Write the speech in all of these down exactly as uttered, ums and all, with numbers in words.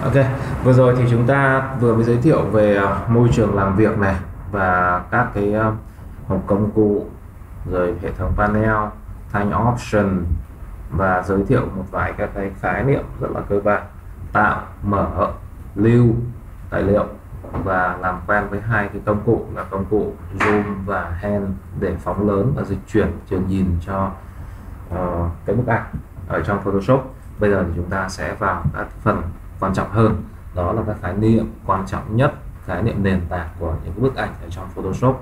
Ok, vừa rồi thì chúng ta vừa mới giới thiệu về ờ, môi trường làm việc này và các cái ờ, hộp công cụ, rồi hệ thống panel, thanh option và giới thiệu một vài các cái khái niệm rất là cơ bản: tạo, mở, lưu tài liệu, và làm quen với hai cái công cụ là công cụ zoom và hand để phóng lớn và dịch chuyển trường nhìn cho uh, cái bức ảnh ở trong Photoshop. Bây giờ thì chúng ta sẽ vào các phần quan trọng hơn, đó là các khái niệm quan trọng nhất, khái niệm nền tảng của những cái bức ảnh ở trong Photoshop.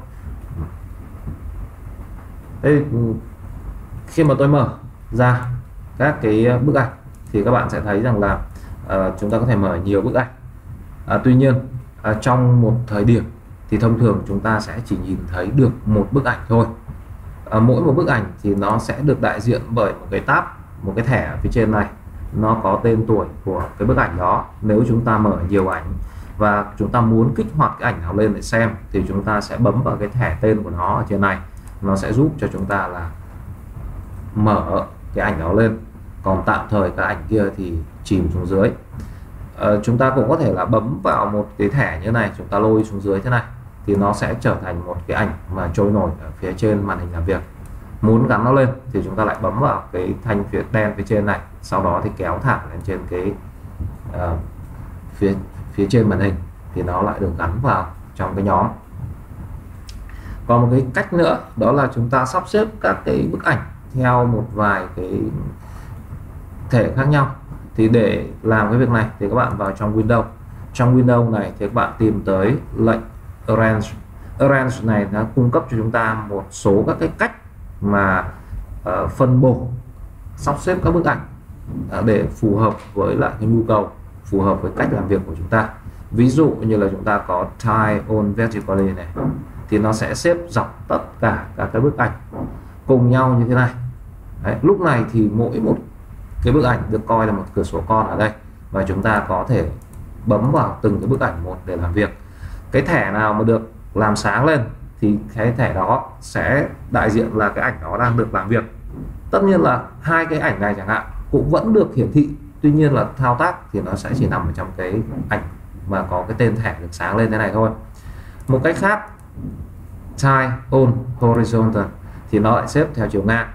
Đây, khi mà tôi mở ra các cái bức ảnh thì các bạn sẽ thấy rằng là uh, chúng ta có thể mở nhiều bức ảnh. uh, tuy nhiên uh, trong một thời điểm thì thông thường chúng ta sẽ chỉ nhìn thấy được một bức ảnh thôi. uh, mỗi một bức ảnh thì nó sẽ được đại diện bởi một cái tab, một cái thẻ ở phía trên này, nó có tên tuổi của cái bức ảnh đó. Nếu chúng ta mở nhiều ảnh và chúng ta muốn kích hoạt cái ảnh nào lên để xem thì chúng ta sẽ bấm vào cái thẻ tên của nó ở trên này, nó sẽ giúp cho chúng ta là mở cái ảnh đó lên. Còn tạm thời cái ảnh kia thì chìm xuống dưới. ờ, chúng ta cũng có thể là bấm vào một cái thẻ như này, chúng ta lôi xuống dưới thế này thì nó sẽ trở thành một cái ảnh mà trôi nổi ở phía trên màn hình làm việc. Muốn gắn nó lên thì chúng ta lại bấm vào cái thanh phía đen phía trên này, sau đó thì kéo thẳng lên trên cái uh, phía phía trên màn hình thì nó lại được gắn vào trong cái nhóm. Còn một cái cách nữa đó là chúng ta sắp xếp các cái bức ảnh theo một vài cái thể khác nhau. Thì để làm cái việc này thì các bạn vào trong Windows. Trong Windows này thì các bạn tìm tới lệnh Arrange. Arrange này nó cung cấp cho chúng ta một số các cái cách mà uh, phân bổ, sắp xếp các bức ảnh uh, để phù hợp với lại cái nhu cầu, phù hợp với cách làm việc của chúng ta. Ví dụ như là chúng ta có Tie on Vertically này thì nó sẽ xếp dọc tất cả các cái bức ảnh cùng nhau như thế này. Đấy, lúc này thì mỗi một cái bức ảnh được coi là một cửa sổ con ở đây và chúng ta có thể bấm vào từng cái bức ảnh một để làm việc. Cái thẻ nào mà được làm sáng lên thì cái thẻ đó sẽ đại diện là cái ảnh đó đang được làm việc. Tất nhiên là hai cái ảnh này chẳng hạn cũng vẫn được hiển thị, tuy nhiên là thao tác thì nó sẽ chỉ nằm ở trong cái ảnh mà có cái tên thẻ được sáng lên thế này thôi. Một cách khác, Tie on Horizontal thì nó lại xếp theo chiều ngang.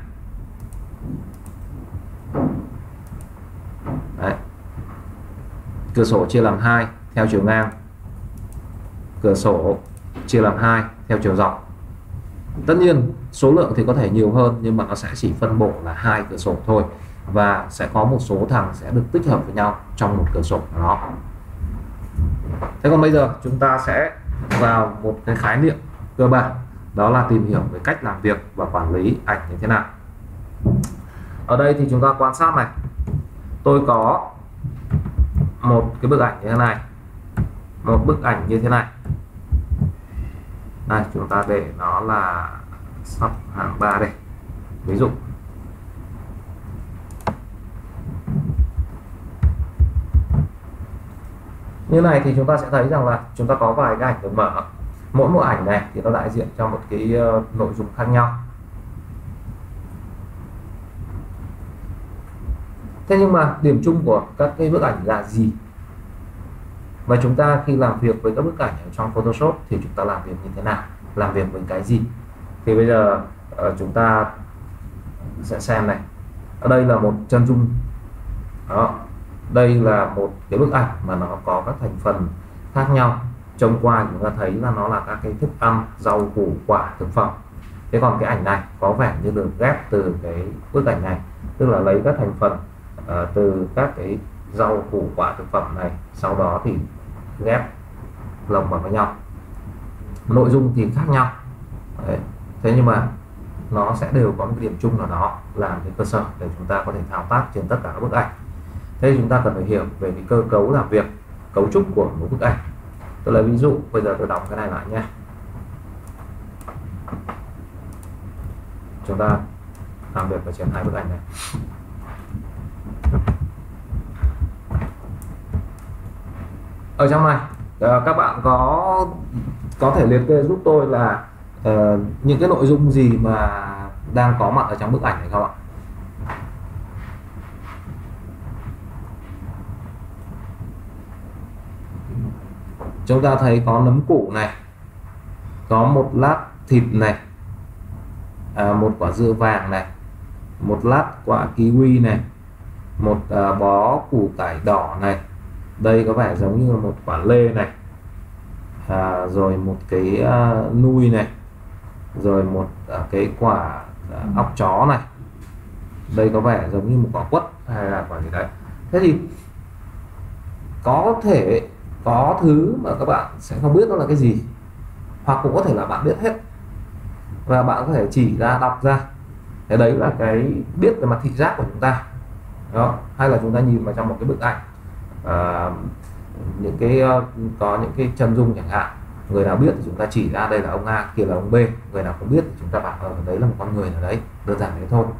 Đấy. Cửa sổ chia làm hai theo chiều ngang, cửa sổ chia làm hai theo chiều dọc. Tất nhiên số lượng thì có thể nhiều hơn, nhưng mà nó sẽ chỉ phân bổ là hai cửa sổ thôi, và sẽ có một số thằng sẽ được tích hợp với nhau trong một cửa sổ của nó. Thế còn bây giờ chúng ta sẽ vào một cái khái niệm cơ bản, đó là tìm hiểu về cách làm việc và quản lý ảnh như thế nào. Ở đây thì chúng ta quan sát này, tôi có một cái bức ảnh như thế này, một bức ảnh như thế này. Đây, chúng ta để nó là sắp hạng ba đây, ví dụ. Như này thì chúng ta sẽ thấy rằng là chúng ta có vài cái ảnh được mở. Mỗi một ảnh này thì nó đại diện cho một cái uh, nội dung khác nhau. Thế nhưng mà điểm chung của các cái bức ảnh là gì? Và chúng ta khi làm việc với các bức ảnh ở trong Photoshop thì chúng ta làm việc như thế nào? Làm việc với cái gì? Thì bây giờ uh, chúng ta sẽ xem này. Ở đây là một chân dung. Đó. Đây là một cái bức ảnh mà nó có các thành phần khác nhau. Trông qua chúng ta thấy là nó là các cái thức ăn, rau củ quả, thực phẩm. Thế còn cái ảnh này có vẻ như được ghép từ cái bức ảnh này, tức là lấy các thành phần uh, từ các cái rau củ quả thực phẩm này, sau đó thì ghép lồng vào với nhau. Nội dung thì khác nhau. Đấy. Thế nhưng mà nó sẽ đều có một điểm chung nào đó làm cái cơ sở để chúng ta có thể thao tác trên tất cả các bức ảnh. Thế chúng ta cần phải hiểu về cái cơ cấu làm việc, cấu trúc của một bức ảnh. Tôi lấy ví dụ, bây giờ tôi đọc cái này lại nhé. Chúng ta làm việc ở trên hai bức ảnh này. Ở trong này các bạn có có thể liệt kê giúp tôi là uh, những cái nội dung gì mà đang có mặt ở trong bức ảnh này không ạ? chúng ta thấy có nấm củ này, có một lát thịt này, à, một quả dưa vàng này, một lát quả kiwi này, một à, bó củ cải đỏ này, đây có vẻ giống như là một quả lê này, à, rồi một cái à, nui này, rồi một à, cái quả à, óc chó này, đây có vẻ giống như một quả quất hay là quả gì đấy. Thế thì có thể có thứ mà các bạn sẽ không biết nó là cái gì, hoặc cũng có thể là bạn biết hết và bạn có thể chỉ ra, đọc ra. Thế đấy là cái biết về mặt thị giác của chúng ta đó. Hay là chúng ta nhìn vào trong một cái bức ảnh, à, những cái có những cái chân dung chẳng hạn, người nào biết thì chúng ta chỉ ra đây là ông A, kia là ông B, người nào không biết thì chúng ta bảo ở đấy là một con người ở đấy, đơn giản thế thôi.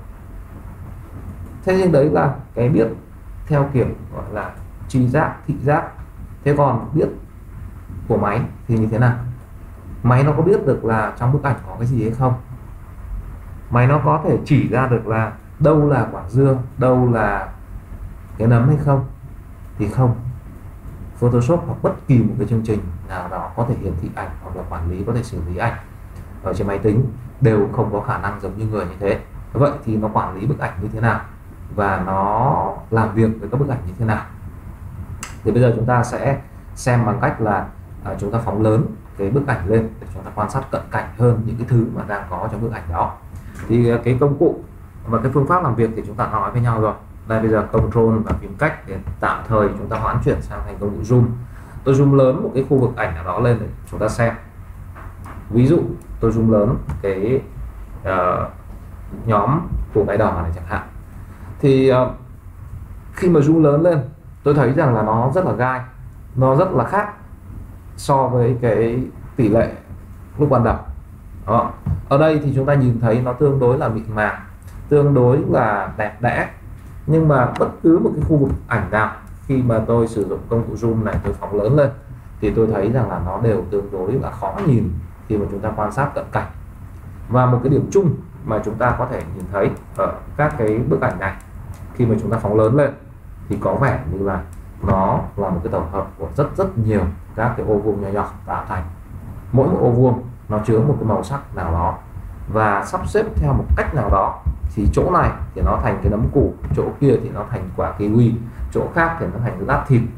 Thế nhưng đấy là cái biết theo kiểu gọi là tri giác, thị giác. Thế còn biết của máy thì như thế nào? Máy nó có biết được là trong bức ảnh có cái gì hay không? Máy nó có thể chỉ ra được là đâu là quả dưa, đâu là cái nấm hay không? Thì không. Photoshop hoặc bất kỳ một cái chương trình nào đó có thể hiển thị ảnh hoặc là quản lý, có thể xử lý ảnh ở trên máy tính đều không có khả năng giống như người như thế. Vậy thì nó quản lý bức ảnh như thế nào và nó làm việc với các bức ảnh như thế nào? Thì bây giờ chúng ta sẽ xem bằng cách là à, chúng ta phóng lớn cái bức ảnh lên để chúng ta quan sát cận cảnh hơn những cái thứ mà đang có trong bức ảnh đó. Thì cái công cụ và cái phương pháp làm việc thì chúng ta nói với nhau rồi. Đây, bây giờ Control và phím cách để tạm thời chúng ta hoán chuyển sang thành công cụ zoom. Tôi zoom lớn một cái khu vực ảnh nào đó lên để chúng ta xem. Ví dụ tôi zoom lớn cái uh, nhóm của cái đỏ này chẳng hạn. Thì uh, khi mà zoom lớn lên, tôi thấy rằng là nó rất là gai, nó rất là khác so với cái tỷ lệ lúc ban đầu đó. Ở đây thì chúng ta nhìn thấy nó tương đối là mịn màng, tương đối là đẹp đẽ, nhưng mà bất cứ một cái khu vực ảnh nào khi mà tôi sử dụng công cụ zoom này, tôi phóng lớn lên thì tôi thấy rằng là nó đều tương đối là khó nhìn khi mà chúng ta quan sát cận cảnh. Và một cái điểm chung mà chúng ta có thể nhìn thấy ở các cái bức ảnh này, khi mà chúng ta phóng lớn lên thì có vẻ như là nó là một cái tổng hợp của rất rất nhiều các cái ô vuông nhỏ nhỏ tạo thành. Mỗi một ô vuông nó chứa một cái màu sắc nào đó và sắp xếp theo một cách nào đó, thì chỗ này thì nó thành cái nấm củ, chỗ kia thì nó thành quả kiwi, chỗ khác thì nó thành cái lát thịt,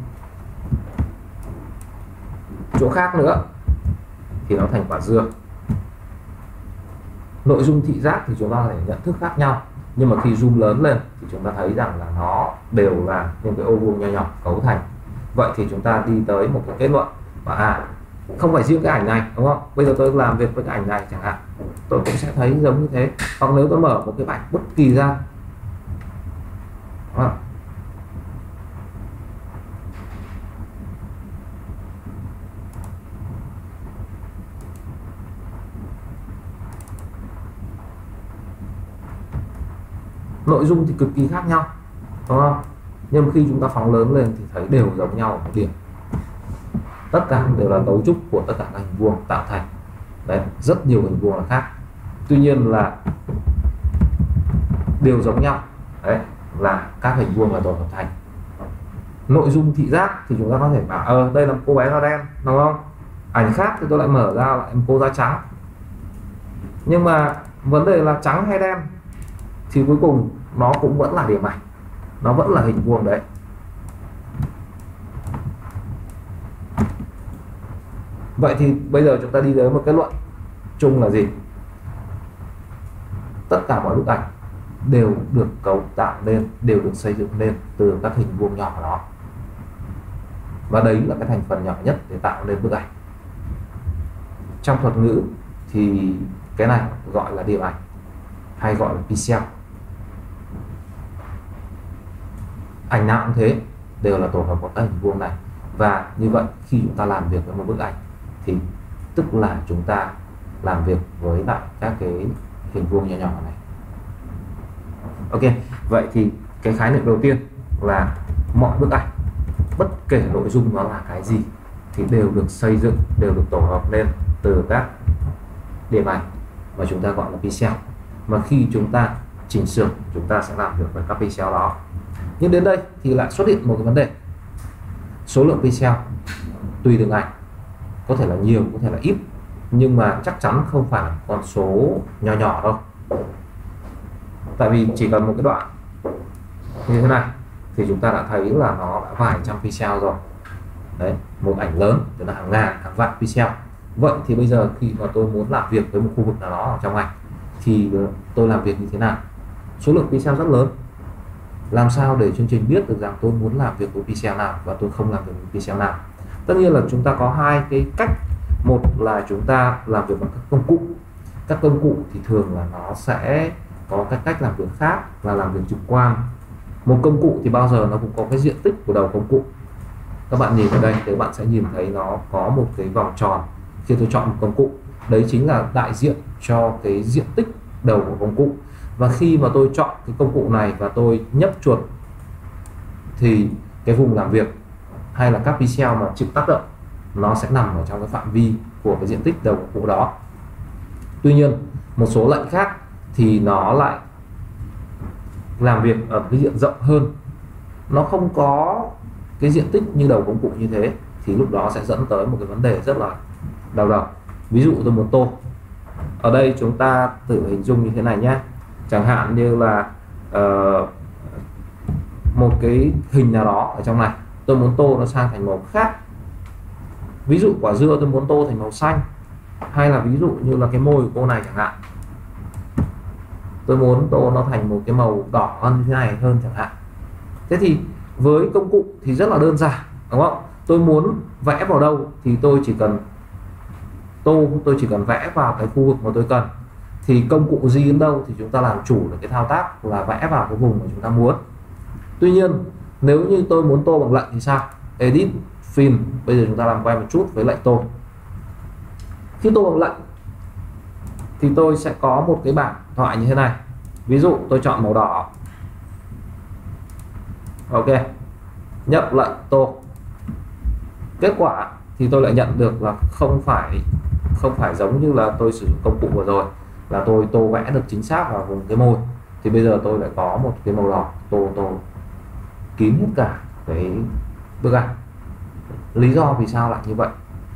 chỗ khác nữa thì nó thành quả dưa. Nội dung thị giác thì chúng ta có thể nhận thức khác nhau, nhưng mà khi zoom lớn lên thì chúng ta thấy rằng là nó đều là những cái ô vuông nhỏ nhỏ cấu thành. Vậy thì chúng ta đi tới một cái kết luận và à, không phải riêng cái ảnh này, đúng không? Bây giờ tôi làm việc với cái ảnh này chẳng hạn, tôi cũng sẽ thấy giống như thế. Hoặc nếu tôi mở một cái ảnh bất kỳ ra, à, nội dung thì cực kỳ khác nhau, đúng không? Nhưng khi chúng ta phóng lớn lên thì thấy đều giống nhau ở một điểm, tất cả đều là cấu trúc của tất cả các hình vuông tạo thành. Đấy, rất nhiều hình vuông là khác, tuy nhiên là đều giống nhau. Đấy là các hình vuông là tổ hợp thành. Nội dung thị giác thì chúng ta có thể bảo ờ đây là một cô bé da đen, đúng không? Ảnh khác thì tôi lại mở ra lại một cô da trắng. Nhưng mà vấn đề là trắng hay đen thì cuối cùng nó cũng vẫn là điểm ảnh, nó vẫn là hình vuông đấy. Vậy thì bây giờ chúng ta đi tới một kết luận chung là gì? Tất cả mọi bức ảnh đều được cấu tạo nên, đều được xây dựng lên từ các hình vuông nhỏ đó, và đấy là cái thành phần nhỏ nhất để tạo nên bức ảnh. Trong thuật ngữ thì cái này gọi là điểm ảnh hay gọi là pixel. Ảnh nào cũng thế, đều là tổ hợp của các hình vuông này. Và như vậy khi chúng ta làm việc với một bức ảnh thì tức là chúng ta làm việc với lại các cái hình vuông nhỏ nhỏ này. Ok, vậy thì cái khái niệm đầu tiên là mọi bức ảnh, bất kể nội dung nó là cái gì, thì đều được xây dựng, đều được tổ hợp lên từ các điểm ảnh mà chúng ta gọi là pixel. Mà khi chúng ta chỉnh sửa, chúng ta sẽ làm việc với các pixel đó. Nhưng đến đây thì lại xuất hiện một cái vấn đề: số lượng pixel tùy từng ảnh có thể là nhiều, có thể là ít, nhưng mà chắc chắn không phải là con số nhỏ nhỏ đâu. Tại vì chỉ cần một cái đoạn như thế này thì chúng ta đã thấy là nó đã vài trăm pixel rồi. Đấy, một ảnh lớn tức là hàng ngàn, hàng vạn pixel. Vậy thì bây giờ khi mà tôi muốn làm việc với một khu vực nào đó ở trong ảnh thì tôi làm việc như thế nào? Số lượng pixel rất lớn. Làm sao để chương trình biết được rằng tôi muốn làm việc với pixel nào và tôi không làm việc với pixel nào? Tất nhiên là chúng ta có hai cái cách. Một là chúng ta làm việc bằng các công cụ. Các công cụ thì thường là nó sẽ có các cách làm việc khác là làm việc trực quan. Một công cụ thì bao giờ nó cũng có cái diện tích của đầu công cụ. Các bạn nhìn ở đây thì các bạn sẽ nhìn thấy nó có một cái vòng tròn khi tôi chọn một công cụ. Đấy chính là đại diện cho cái diện tích đầu của công cụ. Và khi mà tôi chọn cái công cụ này và tôi nhấp chuột thì cái vùng làm việc hay là các pixel mà chịu tác động nó sẽ nằm ở trong cái phạm vi của cái diện tích đầu công cụ đó. Tuy nhiên một số lệnh khác thì nó lại làm việc ở cái diện rộng hơn, nó không có cái diện tích như đầu công cụ như thế, thì lúc đó sẽ dẫn tới một cái vấn đề rất là đau đầu. Ví dụ tôi muốn tô, ở đây chúng ta tự hình dung như thế này nhé. Chẳng hạn như là uh, một cái hình nào đó ở trong này, tôi muốn tô nó sang thành màu khác. Ví dụ quả dưa tôi muốn tô thành màu xanh, hay là ví dụ như là cái môi của cô này chẳng hạn, tôi muốn tô nó thành một cái màu đỏ hơn như thế này hơn chẳng hạn. Thế thì với công cụ thì rất là đơn giản, đúng không? Tôi muốn vẽ vào đâu thì tôi chỉ cần tô, tôi chỉ cần vẽ vào cái khu vực mà tôi cần. Thì công cụ gì đến đâu thì chúng ta làm chủ được cái thao tác là vẽ vào cái vùng mà chúng ta muốn. Tuy nhiên nếu như tôi muốn tô bằng lệnh thì sao? Edit, Fill. Bây giờ chúng ta làm quen một chút với lệnh tô. Khi tô bằng lệnh thì tôi sẽ có một cái bảng thoại như thế này. Ví dụ tôi chọn màu đỏ. Ok, nhập lệnh tô. Kết quả thì tôi lại nhận được là không phải không phải giống như là tôi sử dụng công cụ vừa rồi là tôi tô vẽ được chính xác vào vùng cái môi. Thì bây giờ tôi lại có một cái màu đỏ tô tô kín hết cả cái bức ảnh. Lý do vì sao lại như vậy?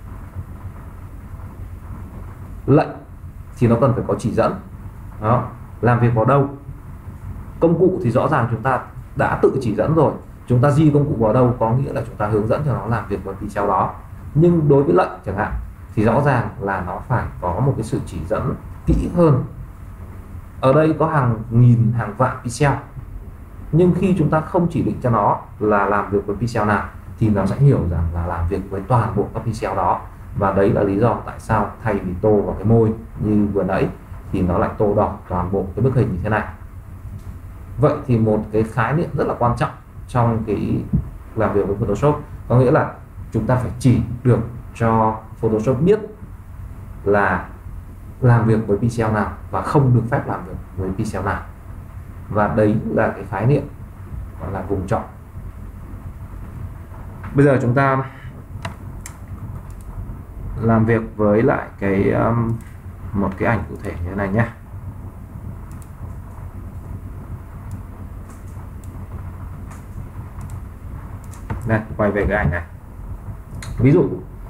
Lệnh thì nó cần phải có chỉ dẫn. Đó, làm việc vào đâu? Công cụ thì rõ ràng chúng ta đã tự chỉ dẫn rồi. Chúng ta di công cụ vào đâu có nghĩa là chúng ta hướng dẫn cho nó làm việc với pixel đó. Nhưng đối với lệnh chẳng hạn thì rõ ràng là nó phải có một cái sự chỉ dẫn kỹ hơn. Ở đây có hàng nghìn, hàng vạn pixel, nhưng khi chúng ta không chỉ định cho nó là làm việc với pixel nào thì nó sẽ hiểu rằng là làm việc với toàn bộ các pixel đó. Và đấy là lý do tại sao thay vì tô vào cái môi như vừa nãy thì nó lại tô đỏ toàn bộ cái bức hình như thế này. Vậy thì một cái khái niệm rất là quan trọng trong cái làm việc với Photoshop có nghĩa là chúng ta phải chỉ được cho Photoshop biết là làm việc với pixel nào và không được phép làm việc với pixel nào. Và đấy là cái khái niệm gọi là vùng chọn. Bây giờ chúng ta làm việc với lại cái um, một cái ảnh cụ thể như thế này nhé. Đây, quay về cái ảnh này. Ví dụ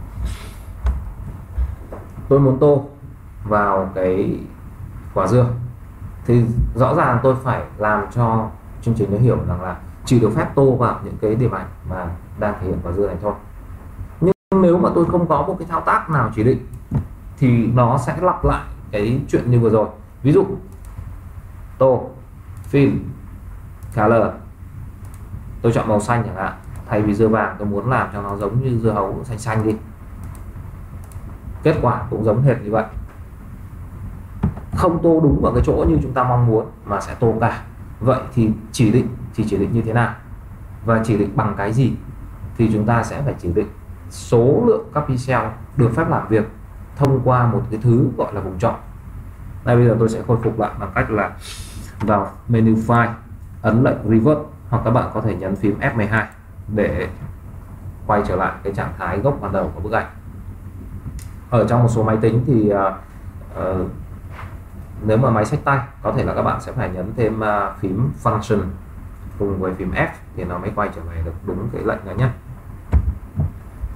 tôi muốn tô vào cái quả dưa thì rõ ràng tôi phải làm cho chương trình nó hiểu rằng là chỉ được phép tô vào những cái điểm ảnh mà đang thể hiện quả dưa này thôi. Nhưng nếu mà tôi không có một cái thao tác nào chỉ định thì nó sẽ lặp lại cái chuyện như vừa rồi. Ví dụ tô, fill, color, tôi chọn màu xanh chẳng hạn, thay vì dưa vàng tôi muốn làm cho nó giống như dưa hấu xanh xanh đi. Kết quả cũng giống hệt như vậy, không tô đúng vào cái chỗ như chúng ta mong muốn mà sẽ tô cả. Vậy thì chỉ định thì chỉ định như thế nào và chỉ định bằng cái gì? Thì chúng ta sẽ phải chỉ định số lượng các pixel được phép làm việc thông qua một cái thứ gọi là vùng chọn. Đây, bây giờ tôi sẽ khôi phục lại bằng cách là vào menu file, ấn lệnh revert, hoặc các bạn có thể nhấn phím F mười hai để quay trở lại cái trạng thái gốc ban đầu của bức ảnh. Ở trong một số máy tính thì uh, uh, nếu mà máy xách tay có thể là các bạn sẽ phải nhấn thêm uh, phím function cùng với phím F thì nó mới quay trở về được đúng cái lệnh này nhé.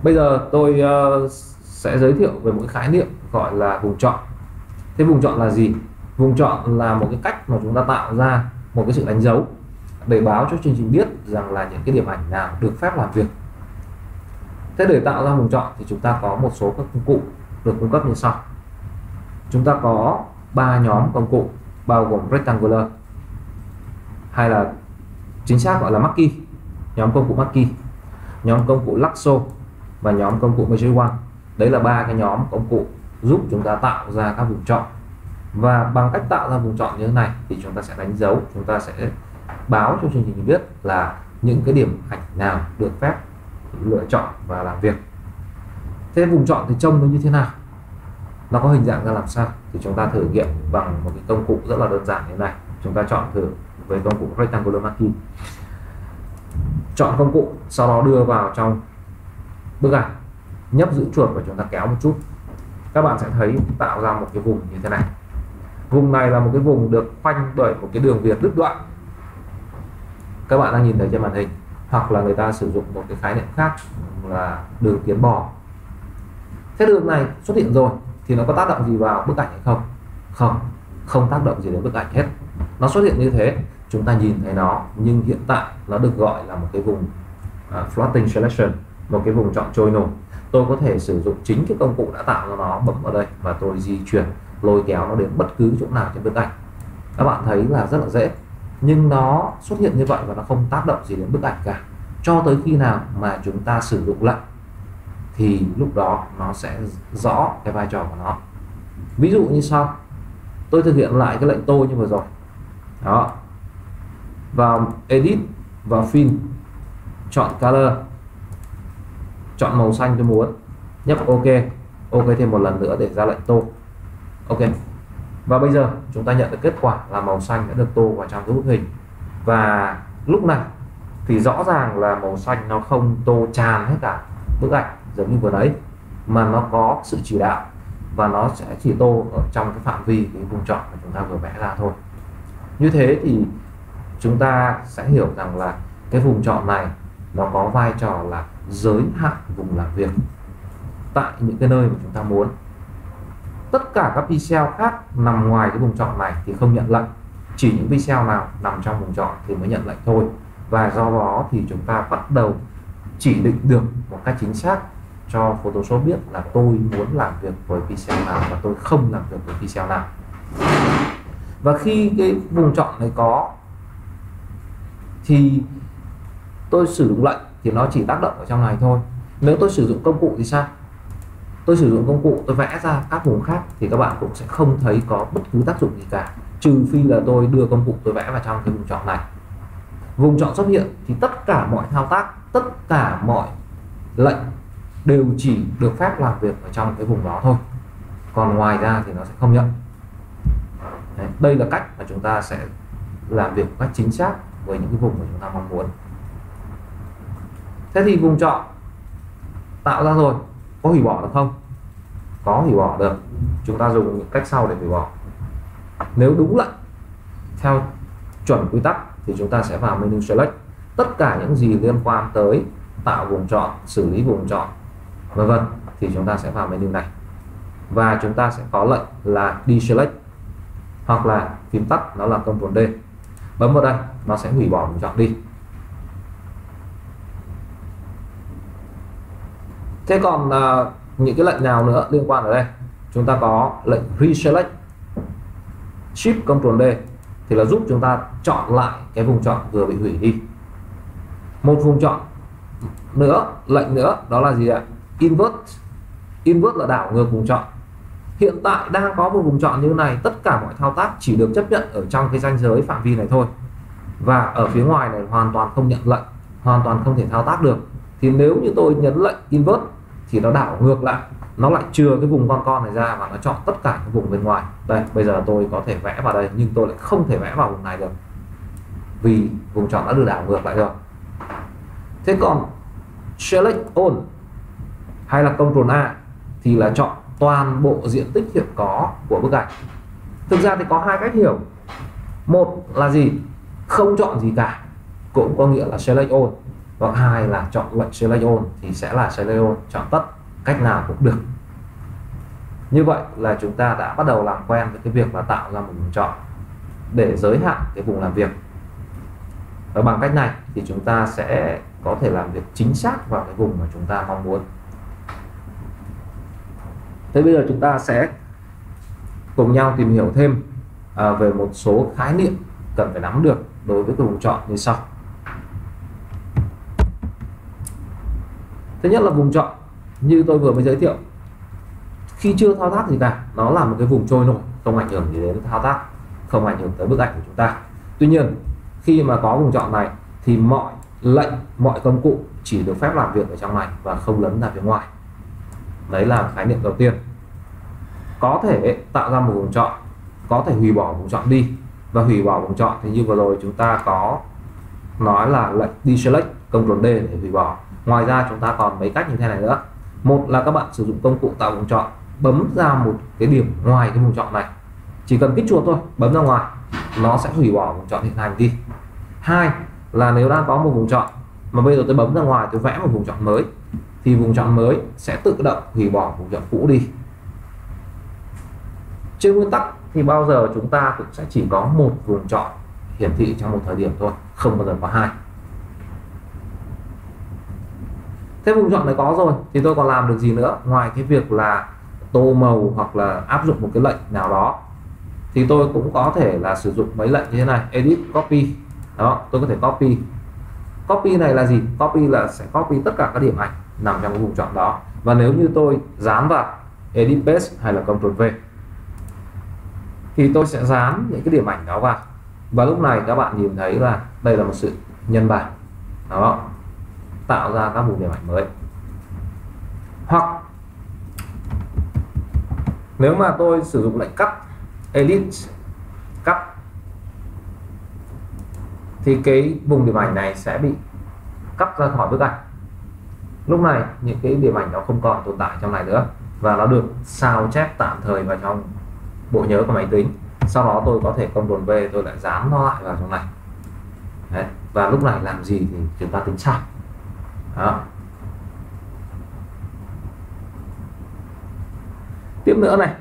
Bây giờ tôi uh, sẽ giới thiệu về một cái khái niệm gọi là vùng chọn. Thế vùng chọn là gì? Vùng chọn là một cái cách mà chúng ta tạo ra một cái sự đánh dấu để báo cho chương trình biết rằng là những cái điểm ảnh nào được phép làm việc. Thế để tạo ra vùng chọn thì chúng ta có một số các công cụ được cung cấp như sau. Chúng ta có ba nhóm công cụ bao gồm rectangular, hay là chính xác gọi là marquee, nhóm công cụ marquee, nhóm công cụ lasso và nhóm công cụ measure one. Đấy là ba cái nhóm công cụ giúp chúng ta tạo ra các vùng chọn. Và bằng cách tạo ra vùng chọn như thế này thì chúng ta sẽ đánh dấu, chúng ta sẽ báo cho chương trình biết là những cái điểm ảnh nào được phép lựa chọn và làm việc. Thế vùng chọn thì trông nó như thế nào, nó có hình dạng ra làm sao, thì chúng ta thử nghiệm bằng một cái công cụ rất là đơn giản như thế này. Chúng ta chọn thử với công cụ rectangular marquee, chọn công cụ, sau đó đưa vào trong bức ảnh, nhấp giữ chuột và chúng ta kéo một chút, các bạn sẽ thấy tạo ra một cái vùng như thế này. Vùng này là một cái vùng được khoanh bởi một cái đường viền đứt đoạn, các bạn đang nhìn thấy trên màn hình, hoặc là người ta sử dụng một cái khái niệm khác là đường tiến bò. Thế đường này xuất hiện rồi thì nó có tác động gì vào bức ảnh hay không? Không, không tác động gì đến bức ảnh hết. Nó xuất hiện như thế, chúng ta nhìn thấy nó, nhưng hiện tại nó được gọi là một cái vùng uh, floating selection, một cái vùng chọn trôi nổi. Tôi có thể sử dụng chính cái công cụ đã tạo ra nó, bấm vào đây và tôi di chuyển, lôi kéo nó đến bất cứ chỗ nào trên bức ảnh. Các bạn thấy là rất là dễ, nhưng nó xuất hiện như vậy và nó không tác động gì đến bức ảnh cả, cho tới khi nào mà chúng ta sử dụng lại thì lúc đó nó sẽ rõ cái vai trò của nó. Ví dụ như sau, tôi thực hiện lại cái lệnh tô như vừa rồi. Đó, vào edit, vào fill, chọn color, chọn màu xanh tôi muốn, nhấp ok, ok thêm một lần nữa để ra lệnh tô. Ok, và bây giờ chúng ta nhận được kết quả là màu xanh đã được tô vào trong cái bức hình. Và lúc này thì rõ ràng là màu xanh nó không tô tràn hết cả bức ảnh giống như vừa nãy, mà nó có sự chỉ đạo và nó sẽ chỉ tô ở trong cái phạm vi cái vùng chọn mà chúng ta vừa vẽ ra thôi. Như thế thì chúng ta sẽ hiểu rằng là cái vùng chọn này nó có vai trò là giới hạn vùng làm việc tại những cái nơi mà chúng ta muốn. Tất cả các pixel khác nằm ngoài cái vùng chọn này thì không nhận lệnh, chỉ những pixel nào nằm trong vùng chọn thì mới nhận lệnh thôi. Và do đó thì chúng ta bắt đầu chỉ định được một cách chính xác cho Photoshop biết là tôi muốn làm việc với pixel nào và tôi không làm việc với pixel nào. Và khi cái vùng chọn này có thì tôi sử dụng lệnh thì nó chỉ tác động ở trong này thôi. Nếu tôi sử dụng công cụ thì sao? Tôi sử dụng công cụ, tôi vẽ ra các vùng khác thì các bạn cũng sẽ không thấy có bất cứ tác dụng gì cả, trừ phi là tôi đưa công cụ tôi vẽ vào trong cái vùng chọn này. Vùng chọn xuất hiện thì tất cả mọi thao tác, tất cả mọi lệnh đều chỉ được phép làm việc ở trong cái vùng đó thôi, còn ngoài ra thì nó sẽ không nhận. Đấy, đây là cách mà chúng ta sẽ làm việc một cách chính xác với những cái vùng mà chúng ta mong muốn. Thế thì vùng chọn tạo ra rồi, có hủy bỏ được không? Có hủy bỏ được. Chúng ta dùng những cách sau để hủy bỏ. Nếu đúng lệnh theo chuẩn quy tắc thì chúng ta sẽ vào menu select, tất cả những gì liên quan tới tạo vùng chọn, xử lý vùng chọn vân vân thì chúng ta sẽ vào menu này và chúng ta sẽ có lệnh là deselect, hoặc là phím tắt nó là Ctrl D. Bấm vào đây nó sẽ hủy bỏ vùng chọn đi. Thế còn uh, những cái lệnh nào nữa liên quan ở đây? Chúng ta có lệnh reselect, Shift Ctrl D thì là giúp chúng ta chọn lại cái vùng chọn vừa bị hủy đi. Một vùng chọn nữa, lệnh nữa đó là gì ạ? Invert. Invert là đảo ngược vùng chọn. Hiện tại đang có một vùng chọn như thế này, tất cả mọi thao tác chỉ được chấp nhận ở trong cái ranh giới phạm vi này thôi, và ở phía ngoài này hoàn toàn không nhận lệnh, hoàn toàn không thể thao tác được. Thì nếu như tôi nhấn lệnh invert thì nó đảo ngược lại, nó lại chừa cái vùng con con này ra và nó chọn tất cả những vùng bên ngoài. Đây, bây giờ tôi có thể vẽ vào đây nhưng tôi lại không thể vẽ vào vùng này được vì vùng chọn đã được đảo ngược lại rồi. Thế còn select all hay là Ctrl A thì là chọn toàn bộ diện tích hiện có của bức ảnh. Thực ra thì có hai cách hiểu. Một là gì? Không chọn gì cả cũng có nghĩa là select all, hoặc hai là chọn lệnh Select All thì sẽ là Select All, chọn tất, cách nào cũng được. Như vậy là chúng ta đã bắt đầu làm quen với cái việc là tạo ra một vùng chọn để giới hạn cái vùng làm việc. Và bằng cách này thì chúng ta sẽ có thể làm việc chính xác vào cái vùng mà chúng ta mong muốn. Thế bây giờ chúng ta sẽ cùng nhau tìm hiểu thêm à, về một số khái niệm cần phải nắm được đối với cái vùng chọn như sau. Thứ nhất là vùng chọn như tôi vừa mới giới thiệu, khi chưa thao tác gì cả, nó là một cái vùng trôi nổi, không ảnh hưởng gì đến thao tác, không ảnh hưởng tới bức ảnh của chúng ta. Tuy nhiên khi mà có vùng chọn này thì mọi lệnh, mọi công cụ chỉ được phép làm việc ở trong này và không lấn ra phía ngoài. Đấy là khái niệm đầu tiên. Có thể tạo ra một vùng chọn, có thể hủy bỏ vùng chọn đi. Và hủy bỏ vùng chọn thì như vừa rồi chúng ta có nói là lệnh deselect, Ctrl D để hủy bỏ. Ngoài ra chúng ta còn mấy cách như thế này nữa. Một là các bạn sử dụng công cụ tạo vùng chọn, bấm ra một cái điểm ngoài cái vùng chọn này, chỉ cần kích chuột thôi, bấm ra ngoài, nó sẽ hủy bỏ vùng chọn hiện hành đi. Hai là nếu đang có một vùng chọn mà bây giờ tôi bấm ra ngoài, tôi vẽ một vùng chọn mới thì vùng chọn mới sẽ tự động hủy bỏ vùng chọn cũ đi. Trên nguyên tắc thì bao giờ chúng ta cũng sẽ chỉ có một vùng chọn hiển thị trong một thời điểm thôi, không bao giờ có hai. Thế vùng chọn này có rồi thì tôi còn làm được gì nữa ngoài cái việc là tô màu hoặc là áp dụng một cái lệnh nào đó, thì tôi cũng có thể là sử dụng mấy lệnh như thế này, edit, copy. Đó, tôi có thể copy. Copy này là gì? Copy là sẽ copy tất cả các điểm ảnh nằm trong cái vùng chọn đó. Và nếu như tôi dán vào edit paste hay là Ctrl V thì tôi sẽ dán những cái điểm ảnh đó vào. Và lúc này các bạn nhìn thấy là đây là một sự nhân bản. Đó, tạo ra các vùng điểm ảnh mới. Hoặc nếu mà tôi sử dụng lệnh cắt, edit, cắt, thì cái vùng điểm ảnh này sẽ bị cắt ra khỏi bức ảnh. Lúc này những cái điểm ảnh đó không còn tồn tại trong này nữa và nó được sao chép tạm thời vào trong bộ nhớ của máy tính. Sau đó tôi có thể Ctrl V, tôi lại dán nó lại vào trong này. Đấy. Và lúc này làm gì thì chúng ta tính sau. Đó. Tiếp nữa này,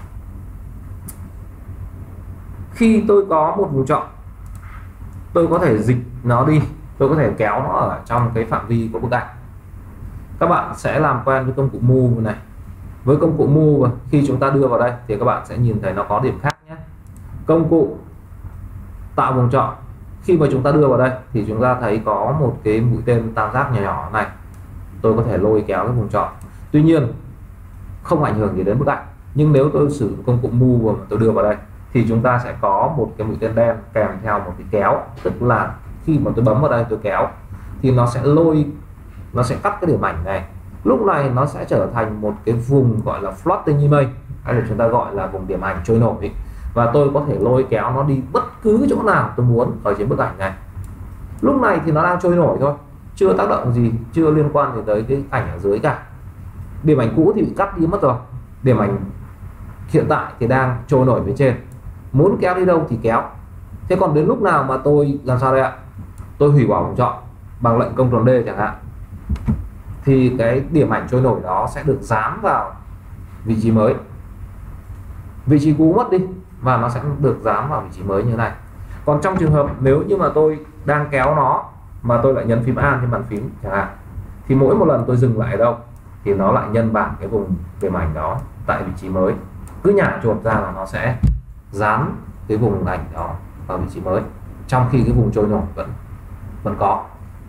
khi tôi có một vùng chọn, tôi có thể dịch nó đi, tôi có thể kéo nó ở trong cái phạm vi của bức ảnh. Các bạn sẽ làm quen với công cụ Move này. Với công cụ Move, khi chúng ta đưa vào đây thì các bạn sẽ nhìn thấy nó có điểm khác nhé. Công cụ tạo vùng chọn, khi mà chúng ta đưa vào đây thì chúng ta thấy có một cái mũi tên tam giác nhỏ nhỏ này. Tôi có thể lôi kéo cái vùng chọn. Tuy nhiên không ảnh hưởng gì đến bức ảnh. Nhưng nếu tôi sử dụng công cụ Move mà tôi đưa vào đây thì chúng ta sẽ có một cái mũi tên đen kèm theo một cái kéo. Tức là khi mà tôi bấm vào đây tôi kéo thì nó sẽ lôi, nó sẽ cắt cái điểm ảnh này. Lúc này nó sẽ trở thành một cái vùng gọi là floating image, hay là chúng ta gọi là vùng điểm ảnh trôi nổi. Và tôi có thể lôi kéo nó đi bất cứ chỗ nào tôi muốn ở trên bức ảnh này. Lúc này thì nó đang trôi nổi thôi, chưa tác động gì, chưa liên quan gì tới cái ảnh ở dưới cả. Điểm ảnh cũ thì bị cắt đi mất rồi, điểm ảnh hiện tại thì đang trôi nổi bên trên, muốn kéo đi đâu thì kéo. Thế còn đến lúc nào mà tôi làm sao đây ạ? Tôi hủy bỏ vùng chọn bằng lệnh Ctrl D chẳng hạn, thì cái điểm ảnh trôi nổi đó sẽ được dán vào vị trí mới. Vị trí cũ mất đi và nó sẽ được dán vào vị trí mới như thế này. Còn trong trường hợp nếu như mà tôi đang kéo nó mà tôi lại nhấn phím An trên bàn phím chẳng hạn, thì mỗi một lần tôi dừng lại ở đâu thì nó lại nhân bản cái vùng điểm ảnh đó tại vị trí mới. Cứ nhả chuột ra là nó sẽ dán cái vùng ảnh đó vào vị trí mới, trong khi cái vùng trôi nổi vẫn vẫn có.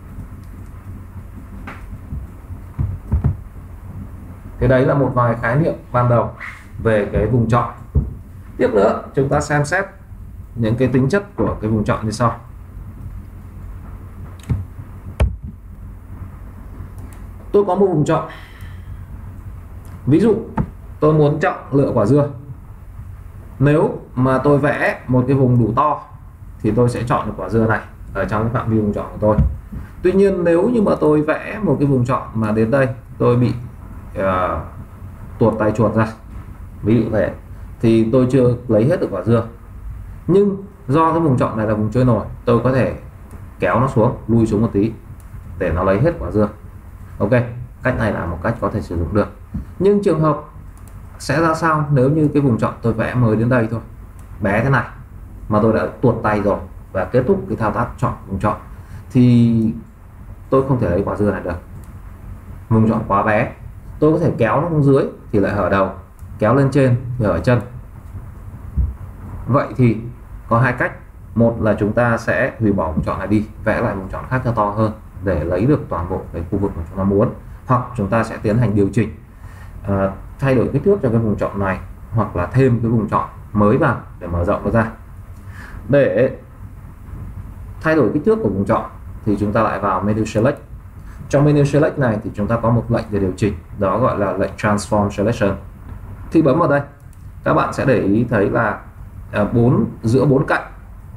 Thế đấy là một vài khái niệm ban đầu về cái vùng chọn. Tiếp nữa chúng ta xem xét những cái tính chất của cái vùng chọn như sau. Tôi có một vùng chọn, ví dụ tôi muốn chọn lựa quả dưa. Nếu mà tôi vẽ một cái vùng đủ to thì tôi sẽ chọn được quả dưa này ở trong cái phạm vi vùng chọn của tôi. Tuy nhiên nếu như mà tôi vẽ một cái vùng chọn mà đến đây tôi bị uh, tuột tay chuột ra, ví dụ thế, thì tôi chưa lấy hết được quả dưa. Nhưng do cái vùng chọn này là vùng trôi nổi, tôi có thể kéo nó xuống, lui xuống một tí. để nó lấy hết quả dưa. Ok, cách này là một cách có thể sử dụng được. Nhưng trường hợp sẽ ra sao nếu như cái vùng chọn tôi vẽ mới đến đây thôi, bé thế này, mà tôi đã tuột tay rồi và kết thúc cái thao tác chọn vùng chọn, thì tôi không thể lấy quả dưa này được. Vùng chọn quá bé, tôi có thể kéo nó xuống dưới thì lại hở đầu, kéo lên trên thì hở chân. Vậy thì có hai cách. Một là chúng ta sẽ hủy bỏ vùng chọn này đi, vẽ lại vùng chọn khác cho to hơn để lấy được toàn bộ cái khu vực mà chúng ta muốn, hoặc chúng ta sẽ tiến hành điều chỉnh, à, thay đổi kích thước cho cái vùng chọn này, hoặc là thêm cái vùng chọn mới vào để mở rộng nó ra. Để thay đổi kích thước của vùng chọn thì chúng ta lại vào menu select. Trong menu select này thì chúng ta có một lệnh để điều chỉnh, đó gọi là lệnh transform selection. Khi bấm vào đây, các bạn sẽ để ý thấy là bốn giữa bốn cạnh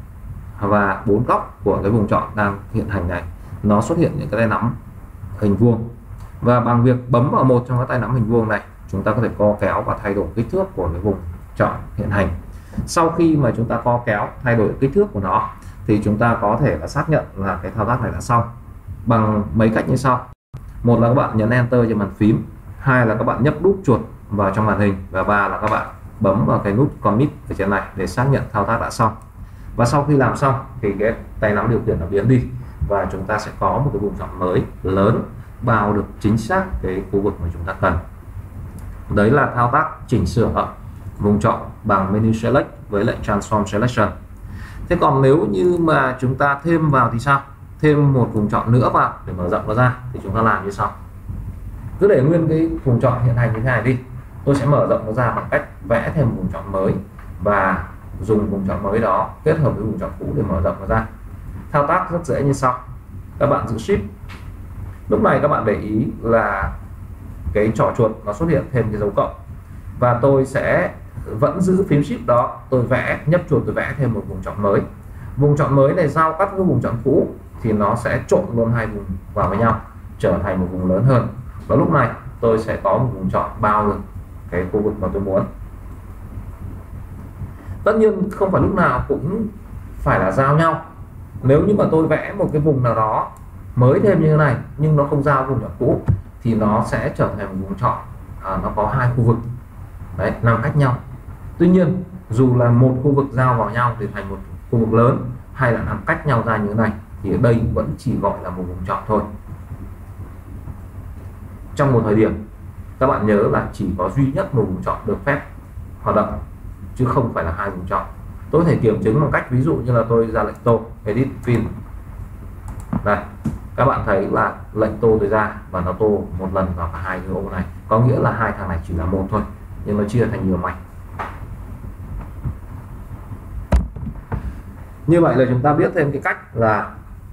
và bốn góc của cái vùng chọn đang hiện hành này, nó xuất hiện những cái tay nắm hình vuông, và bằng việc bấm vào một trong các tay nắm hình vuông này, chúng ta có thể co kéo và thay đổi kích thước của cái vùng chọn hiện hành. Sau khi mà chúng ta co kéo thay đổi kích thước của nó thì chúng ta có thể là xác nhận là cái thao tác này đã xong bằng mấy cách như sau. Một là các bạn nhấn Enter trên bàn phím, hai là các bạn nhấp đúp chuột vào trong màn hình, và ba là các bạn bấm vào cái nút Commit ở trên này để xác nhận thao tác đã xong. Và sau khi làm xong thì cái tay nắm điều khiển nó biến đi, và chúng ta sẽ có một cái vùng chọn mới lớn bao được chính xác cái khu vực mà chúng ta cần. Đấy là thao tác chỉnh sửa vùng chọn bằng menu select với lệnh transform selection. Thế còn nếu như mà chúng ta thêm vào thì sao? Thêm một vùng chọn nữa vào để mở rộng nó ra thì chúng ta làm như sau. Cứ để nguyên cái vùng chọn hiện hành như thế này đi, tôi sẽ mở rộng nó ra bằng cách vẽ thêm một vùng chọn mới và dùng vùng chọn mới đó kết hợp với vùng chọn cũ để mở rộng nó ra. Thao tác rất dễ như sau. Các bạn giữ Shift. Lúc này các bạn để ý là cái trỏ chuột nó xuất hiện thêm cái dấu cộng, và tôi sẽ vẫn giữ phím Shift đó, tôi vẽ nhấp chuột tôi vẽ thêm một vùng chọn mới. Vùng chọn mới này giao cắt với vùng chọn cũ thì nó sẽ trộn luôn hai vùng vào với nhau, trở thành một vùng lớn hơn. Và lúc này tôi sẽ có một vùng chọn bao được cái khu vực mà tôi muốn. Tất nhiên không phải lúc nào cũng phải là giao nhau. Nếu như mà tôi vẽ một cái vùng nào đó mới thêm như thế này nhưng nó không giao vùng chọn cũ thì nó sẽ trở thành một vùng chọn à, nó có hai khu vực đấy, nằm cách nhau. Tuy nhiên dù là một khu vực giao vào nhau thì thành một khu vực lớn, hay là nằm cách nhau ra như thế này, thì ở đây vẫn chỉ gọi là một vùng chọn thôi. Trong một thời điểm, các bạn nhớ là chỉ có duy nhất một vùng chọn được phép hoạt động, chứ không phải là hai vùng chọn. Tôi có thể kiểm chứng bằng cách ví dụ như là tôi ra lệnh tô edit fill. Đây, các bạn thấy là lệnh tô tôi ra và nó tô một lần vào cả hai cái ô này, có nghĩa là hai thằng này chỉ là một thôi, nhưng nó chia thành nhiều mảnh. Như vậy là chúng ta biết thêm cái cách là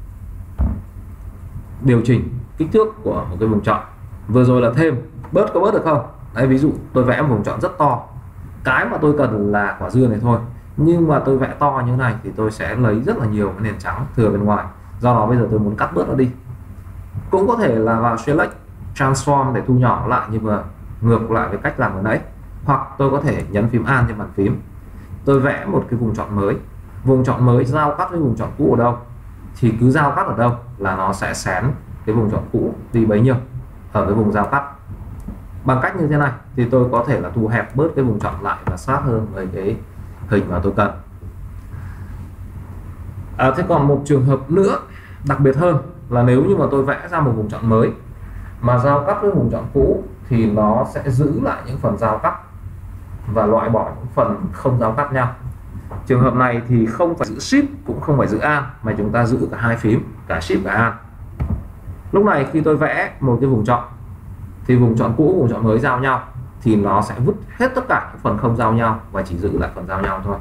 điều chỉnh kích thước của một cái vùng chọn. Vừa rồi là thêm, bớt có bớt được không? Đấy, ví dụ tôi vẽ một vùng chọn rất to, cái mà tôi cần là quả dưa này thôi, nhưng mà tôi vẽ to như thế này thì tôi sẽ lấy rất là nhiều cái nền trắng thừa bên ngoài, do đó bây giờ tôi muốn cắt bớt nó đi. Cũng có thể là vào select transform để thu nhỏ lại, nhưng mà ngược lại với cách làm vừa nãy. Hoặc tôi có thể nhấn phím Alt trên bàn phím, tôi vẽ một cái vùng chọn mới. Vùng chọn mới giao cắt với vùng chọn cũ ở đâu thì cứ giao cắt ở đâu là nó sẽ xén cái vùng chọn cũ đi bấy nhiêu ở cái vùng giao cắt. Bằng cách như thế này thì tôi có thể là thu hẹp bớt cái vùng chọn lại và sát hơn với cái hình mà tôi cần. À, thế còn một trường hợp nữa đặc biệt hơn là nếu như mà tôi vẽ ra một vùng chọn mới mà giao cắt với vùng chọn cũ thì nó sẽ giữ lại những phần giao cắt và loại bỏ những phần không giao cắt nhau. Trường hợp này thì không phải giữ Shift cũng không phải giữ Alt, mà chúng ta giữ cả hai phím, cả Shift và Alt. Lúc này khi tôi vẽ một cái vùng chọn thì vùng chọn cũ vùng chọn mới giao nhau thì nó sẽ vứt hết tất cả những phần không giao nhau và chỉ giữ lại phần giao nhau thôi.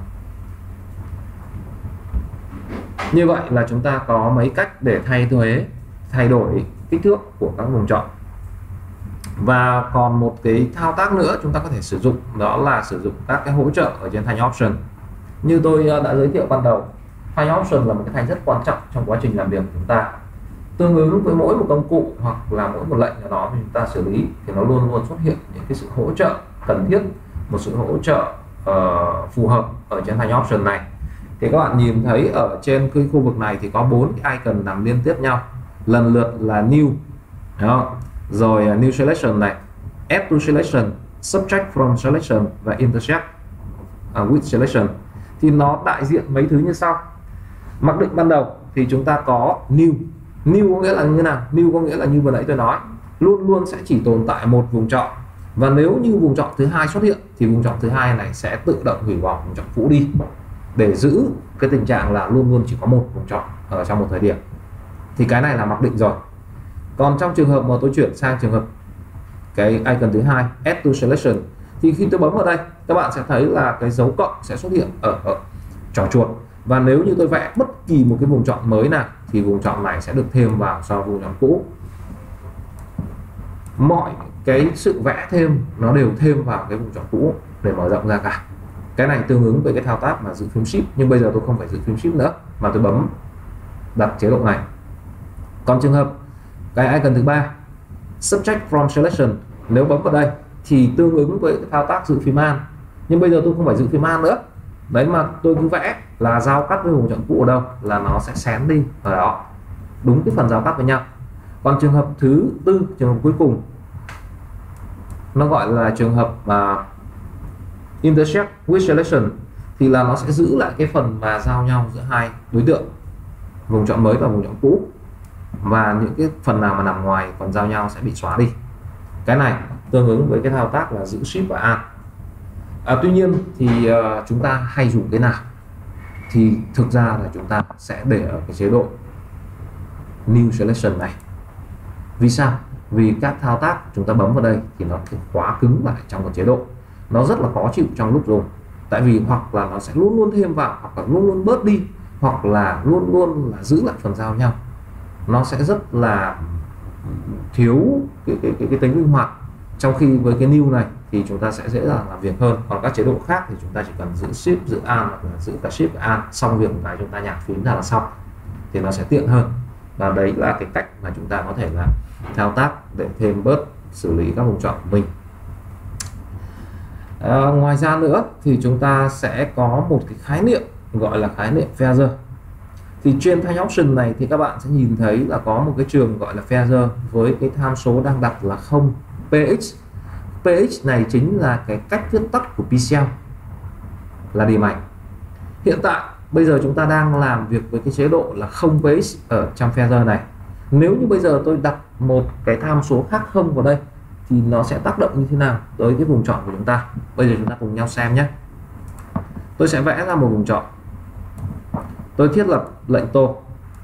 Như vậy là chúng ta có mấy cách để thay thế thay đổi kích thước của các vùng chọn. Và còn một cái thao tác nữa chúng ta có thể sử dụng, đó là sử dụng các cái hỗ trợ ở trên thanh Option. Như tôi đã giới thiệu ban đầu, thanh Option là một cái thanh rất quan trọng trong quá trình làm việc của chúng ta. Tương ứng với mỗi một công cụ hoặc là mỗi một lệnh nào đó chúng ta xử lý thì nó luôn luôn xuất hiện những cái sự hỗ trợ cần thiết, một sự hỗ trợ uh, phù hợp ở trên thanh Option này. Thì các bạn nhìn thấy ở trên cái khu vực này thì có bốn cái icon nằm liên tiếp nhau. lần lượt là new đó, rồi uh, new selection này, add to selection, subtract from selection và intersect uh, with selection. Thì nó đại diện mấy thứ như sau. Mặc định ban đầu thì chúng ta có new. New có nghĩa là như thế nào? New có nghĩa là như vừa nãy tôi nói, luôn luôn sẽ chỉ tồn tại một vùng chọn, và nếu như vùng chọn thứ hai xuất hiện thì vùng chọn thứ hai này sẽ tự động hủy bỏ vùng chọn cũ đi, để giữ cái tình trạng là luôn luôn chỉ có một vùng chọn ở trong một thời điểm. Thì cái này là mặc định rồi. Còn trong trường hợp mà tôi chuyển sang trường hợp cái icon thứ hai, add to selection, thì khi tôi bấm vào đây các bạn sẽ thấy là cái dấu cộng sẽ xuất hiện ở, ở trỏ chuột, và nếu như tôi vẽ bất kỳ một cái vùng chọn mới nào thì vùng chọn này sẽ được thêm vào so với vùng chọn cũ. Mọi cái sự vẽ thêm nó đều thêm vào cái vùng chọn cũ để mở rộng ra cả. Cái này tương ứng với cái thao tác mà giữ phím Shift, nhưng bây giờ tôi không phải giữ phím Shift nữa mà tôi bấm đặt chế độ này. Còn trường hợp cái icon thứ ba, subtract from selection, nếu bấm vào đây thì tương ứng với cái thao tác giữ phím Alt, nhưng bây giờ tôi không phải giữ phím Alt nữa. Đấy, mà tôi cứ vẽ là giao cắt với vùng chọn cũ ở đâu là nó sẽ xén đi ở đó, đúng cái phần giao cắt với nhau. Còn trường hợp thứ tư, trường hợp cuối cùng, nó gọi là trường hợp uh, intersect with selection, thì là nó sẽ giữ lại cái phần mà giao nhau giữa hai đối tượng, vùng chọn mới và vùng chọn cũ, và những cái phần nào mà nằm ngoài còn giao nhau sẽ bị xóa đi. Cái này tương ứng với cái thao tác là giữ Shift và Alt. À, tuy nhiên thì uh, chúng ta hay dùng cái nào? Thì thực ra là chúng ta sẽ để ở cái chế độ New Selection này. Vì sao? Vì các thao tác chúng ta bấm vào đây thì nó khóa cứng lại trong một chế độ, nó rất là khó chịu trong lúc dùng. Tại vì hoặc là nó sẽ luôn luôn thêm vào, hoặc là luôn luôn bớt đi, hoặc là luôn luôn là giữ lại phần giao nhau. Nó sẽ rất là thiếu cái, cái, cái, cái tính linh hoạt. Trong khi với cái new này thì chúng ta sẽ dễ dàng làm việc hơn. Còn các chế độ khác thì chúng ta chỉ cần giữ Shift, giữ Alt, hoặc là giữ cả Shift và Alt, xong việc một cái chúng ta nhạc phím ra là xong, thì nó sẽ tiện hơn. Và đấy là cái cách mà chúng ta có thể là thao tác để thêm bớt xử lý các vùng chọn của mình. À, ngoài ra nữa thì chúng ta sẽ có một cái khái niệm gọi là khái niệm phasor. Thì trên thanh option này thì các bạn sẽ nhìn thấy là có một cái trường gọi là phasor với cái tham số đang đặt là không px. Px này chính là cái cách viết tắt của pixel, là điểm ảnh. Hiện tại bây giờ chúng ta đang làm việc với cái chế độ là không px ở trong phasor này. Nếu như bây giờ tôi đặt một cái tham số khác không vào đây thì nó sẽ tác động như thế nào tới cái vùng chọn của chúng ta? Bây giờ chúng ta cùng nhau xem nhé. Tôi sẽ vẽ ra một vùng chọn. Tôi thiết lập lệnh tô,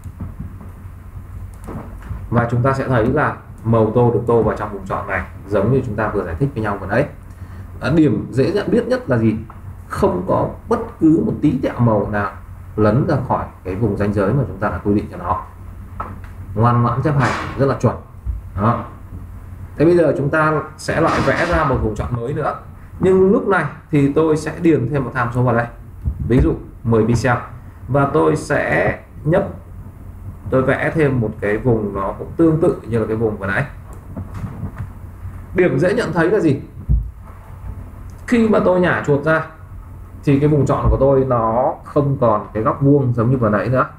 và chúng ta sẽ thấy là màu tô được tô vào trong vùng chọn này, giống như chúng ta vừa giải thích với nhau vừa nãy. À, điểm dễ nhận biết nhất là gì? Không có bất cứ một tí tẹo màu nào lấn ra khỏi cái vùng ranh giới mà chúng ta đã quy định cho nó. Ngoan ngoãn chấp hành, rất là chuẩn. Đó. Thế bây giờ chúng ta sẽ lại vẽ ra một vùng chọn mới nữa, nhưng lúc này thì tôi sẽ điền thêm một tham số vào đây, ví dụ mười pixel, và tôi sẽ nhấp, tôi vẽ thêm một cái vùng nó cũng tương tự như là cái vùng vừa nãy. Điểm dễ nhận thấy là gì? Khi mà tôi nhả chuột ra thì cái vùng chọn của tôi nó không còn cái góc vuông giống như vừa nãy nữa.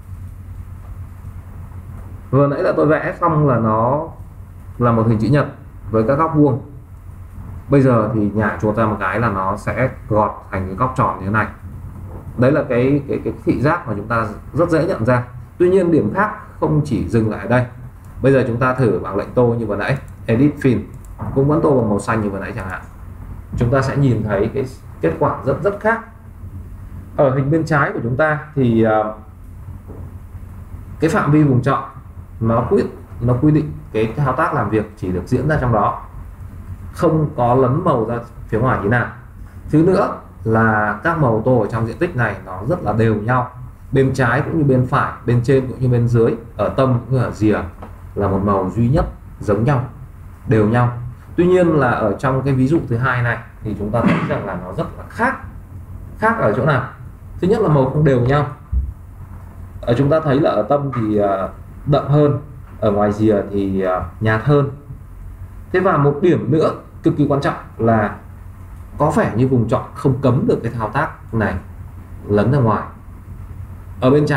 Vừa nãy là tôi vẽ xong là nó là một hình chữ nhật với các góc vuông. Bây giờ thì nhả chuột ra một cái là nó sẽ gọt thành cái góc tròn như thế này. Đấy là cái, cái, cái thị giác mà chúng ta rất dễ nhận ra. Tuy nhiên điểm khác không chỉ dừng lại ở đây. Bây giờ chúng ta thử bằng lệnh tô như vừa nãy, Edit Fill, cũng vẫn tô bằng màu xanh như vừa nãy chẳng hạn. Chúng ta sẽ nhìn thấy cái kết quả rất rất khác. Ở hình bên trái của chúng ta thì uh, cái phạm vi vùng chọn nó quyết nó quy định cái thao tác làm việc chỉ được diễn ra trong đó, không có lấn màu ra phía ngoài như nào. Thứ nữa là các màu tô ở trong diện tích này nó rất là đều nhau, bên trái cũng như bên phải, bên trên cũng như bên dưới, ở tâm cũng như ở rìa là một màu duy nhất, giống nhau, đều nhau. Tuy nhiên là ở trong cái ví dụ thứ hai này thì chúng ta thấy rằng là nó rất là khác. Khác ở chỗ nào? Thứ nhất là màu không đều nhau. Ở chúng ta thấy là ở tâm thì đậm hơn, ở ngoài rìa thì nhạt hơn. Thế và một điểm nữa cực kỳ quan trọng là có vẻ như vùng chọn không cấm được cái thao tác này lấn ra ngoài. Ở bên trái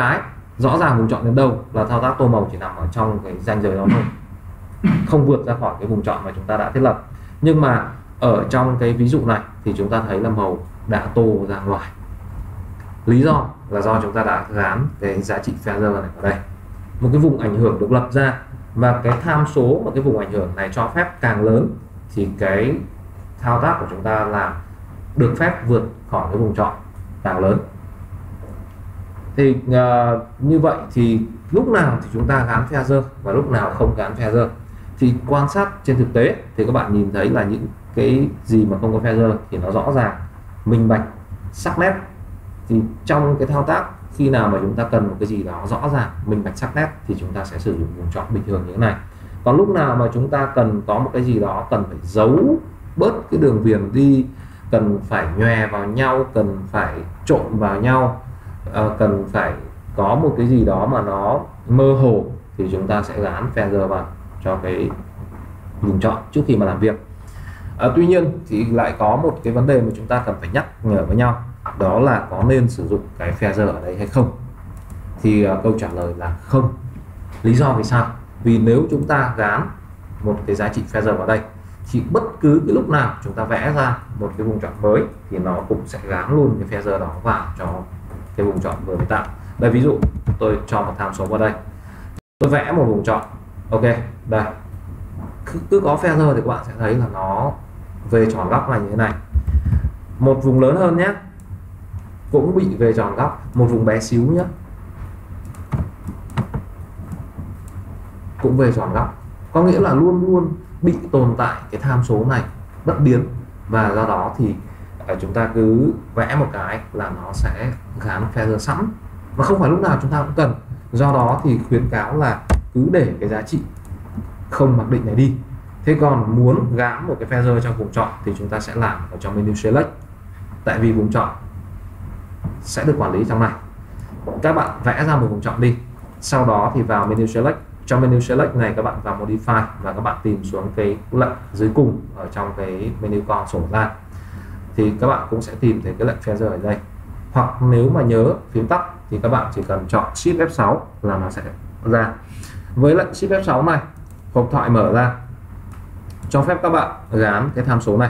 rõ ràng vùng chọn đến đâu là thao tác tô màu chỉ nằm ở trong cái ranh giới đó thôi, không vượt ra khỏi cái vùng chọn mà chúng ta đã thiết lập. Nhưng mà ở trong cái ví dụ này thì chúng ta thấy là màu đã tô ra ngoài. Lý do là do chúng ta đã gán cái giá trị feather này ở đây, một cái vùng ảnh hưởng được lập ra, và cái tham số mà cái vùng ảnh hưởng này cho phép càng lớn thì cái thao tác của chúng ta làm được phép vượt khỏi cái vùng chọn càng lớn. Thì uh, như vậy thì lúc nào thì chúng ta gán feather và lúc nào không gán feather. Thì quan sát trên thực tế thì các bạn nhìn thấy là những cái gì mà không có feather thì nó rõ ràng, minh bạch, sắc nét. Thì trong cái thao tác khi nào mà chúng ta cần một cái gì đó rõ ràng, minh bạch, sắc nét thì chúng ta sẽ sử dụng vùng chọn bình thường như thế này. Còn lúc nào mà chúng ta cần có một cái gì đó cần phải giấu bớt cái đường viền đi, cần phải nhòe vào nhau, cần phải trộn vào nhau, uh, cần phải có một cái gì đó mà nó mơ hồ thì chúng ta sẽ gán feather vào cho cái vùng chọn trước khi mà làm việc. À, tuy nhiên thì lại có một cái vấn đề mà chúng ta cần phải nhắc nhở với nhau, đó là có nên sử dụng cái feather ở đây hay không. Thì uh, câu trả lời là không. Lý do vì sao? Vì nếu chúng ta gán một cái giá trị feather vào đây thì bất cứ cái lúc nào chúng ta vẽ ra một cái vùng chọn mới thì nó cũng sẽ gán luôn cái feather đó vào cho cái vùng chọn vừa mới tạo. Đây, ví dụ tôi cho một tham số vào đây, tôi vẽ một vùng chọn, ok, đây cứ, cứ có feather thì các bạn sẽ thấy là nó về tròn góc này như thế này. Một vùng lớn hơn nhé, cũng bị về tròn góc, một vùng bé xíu nhé, cũng về tròn góc. Có nghĩa là luôn luôn bị tồn tại cái tham số này bất biến, và do đó thì chúng ta cứ vẽ một cái là nó sẽ gán feather sẵn, mà không phải lúc nào chúng ta cũng cần. Do đó thì khuyến cáo là cứ để cái giá trị không mặc định này đi. Thế còn muốn gán một cái feather trong vùng chọn thì chúng ta sẽ làm ở trong menu select, tại vì vùng chọn sẽ được quản lý trong này. Các bạn vẽ ra một vùng chọn đi, sau đó thì vào menu select. Trong menu select này các bạn vào modify và các bạn tìm xuống cái lệnh dưới cùng ở trong cái menu con sổ ra, thì các bạn cũng sẽ tìm thấy cái lệnh feather ở đây. Hoặc nếu mà nhớ phím tắt thì các bạn chỉ cần chọn shift F sáu là nó sẽ ra. Với lệnh shift F sáu này, hộp thoại mở ra, cho phép các bạn gán cái tham số này,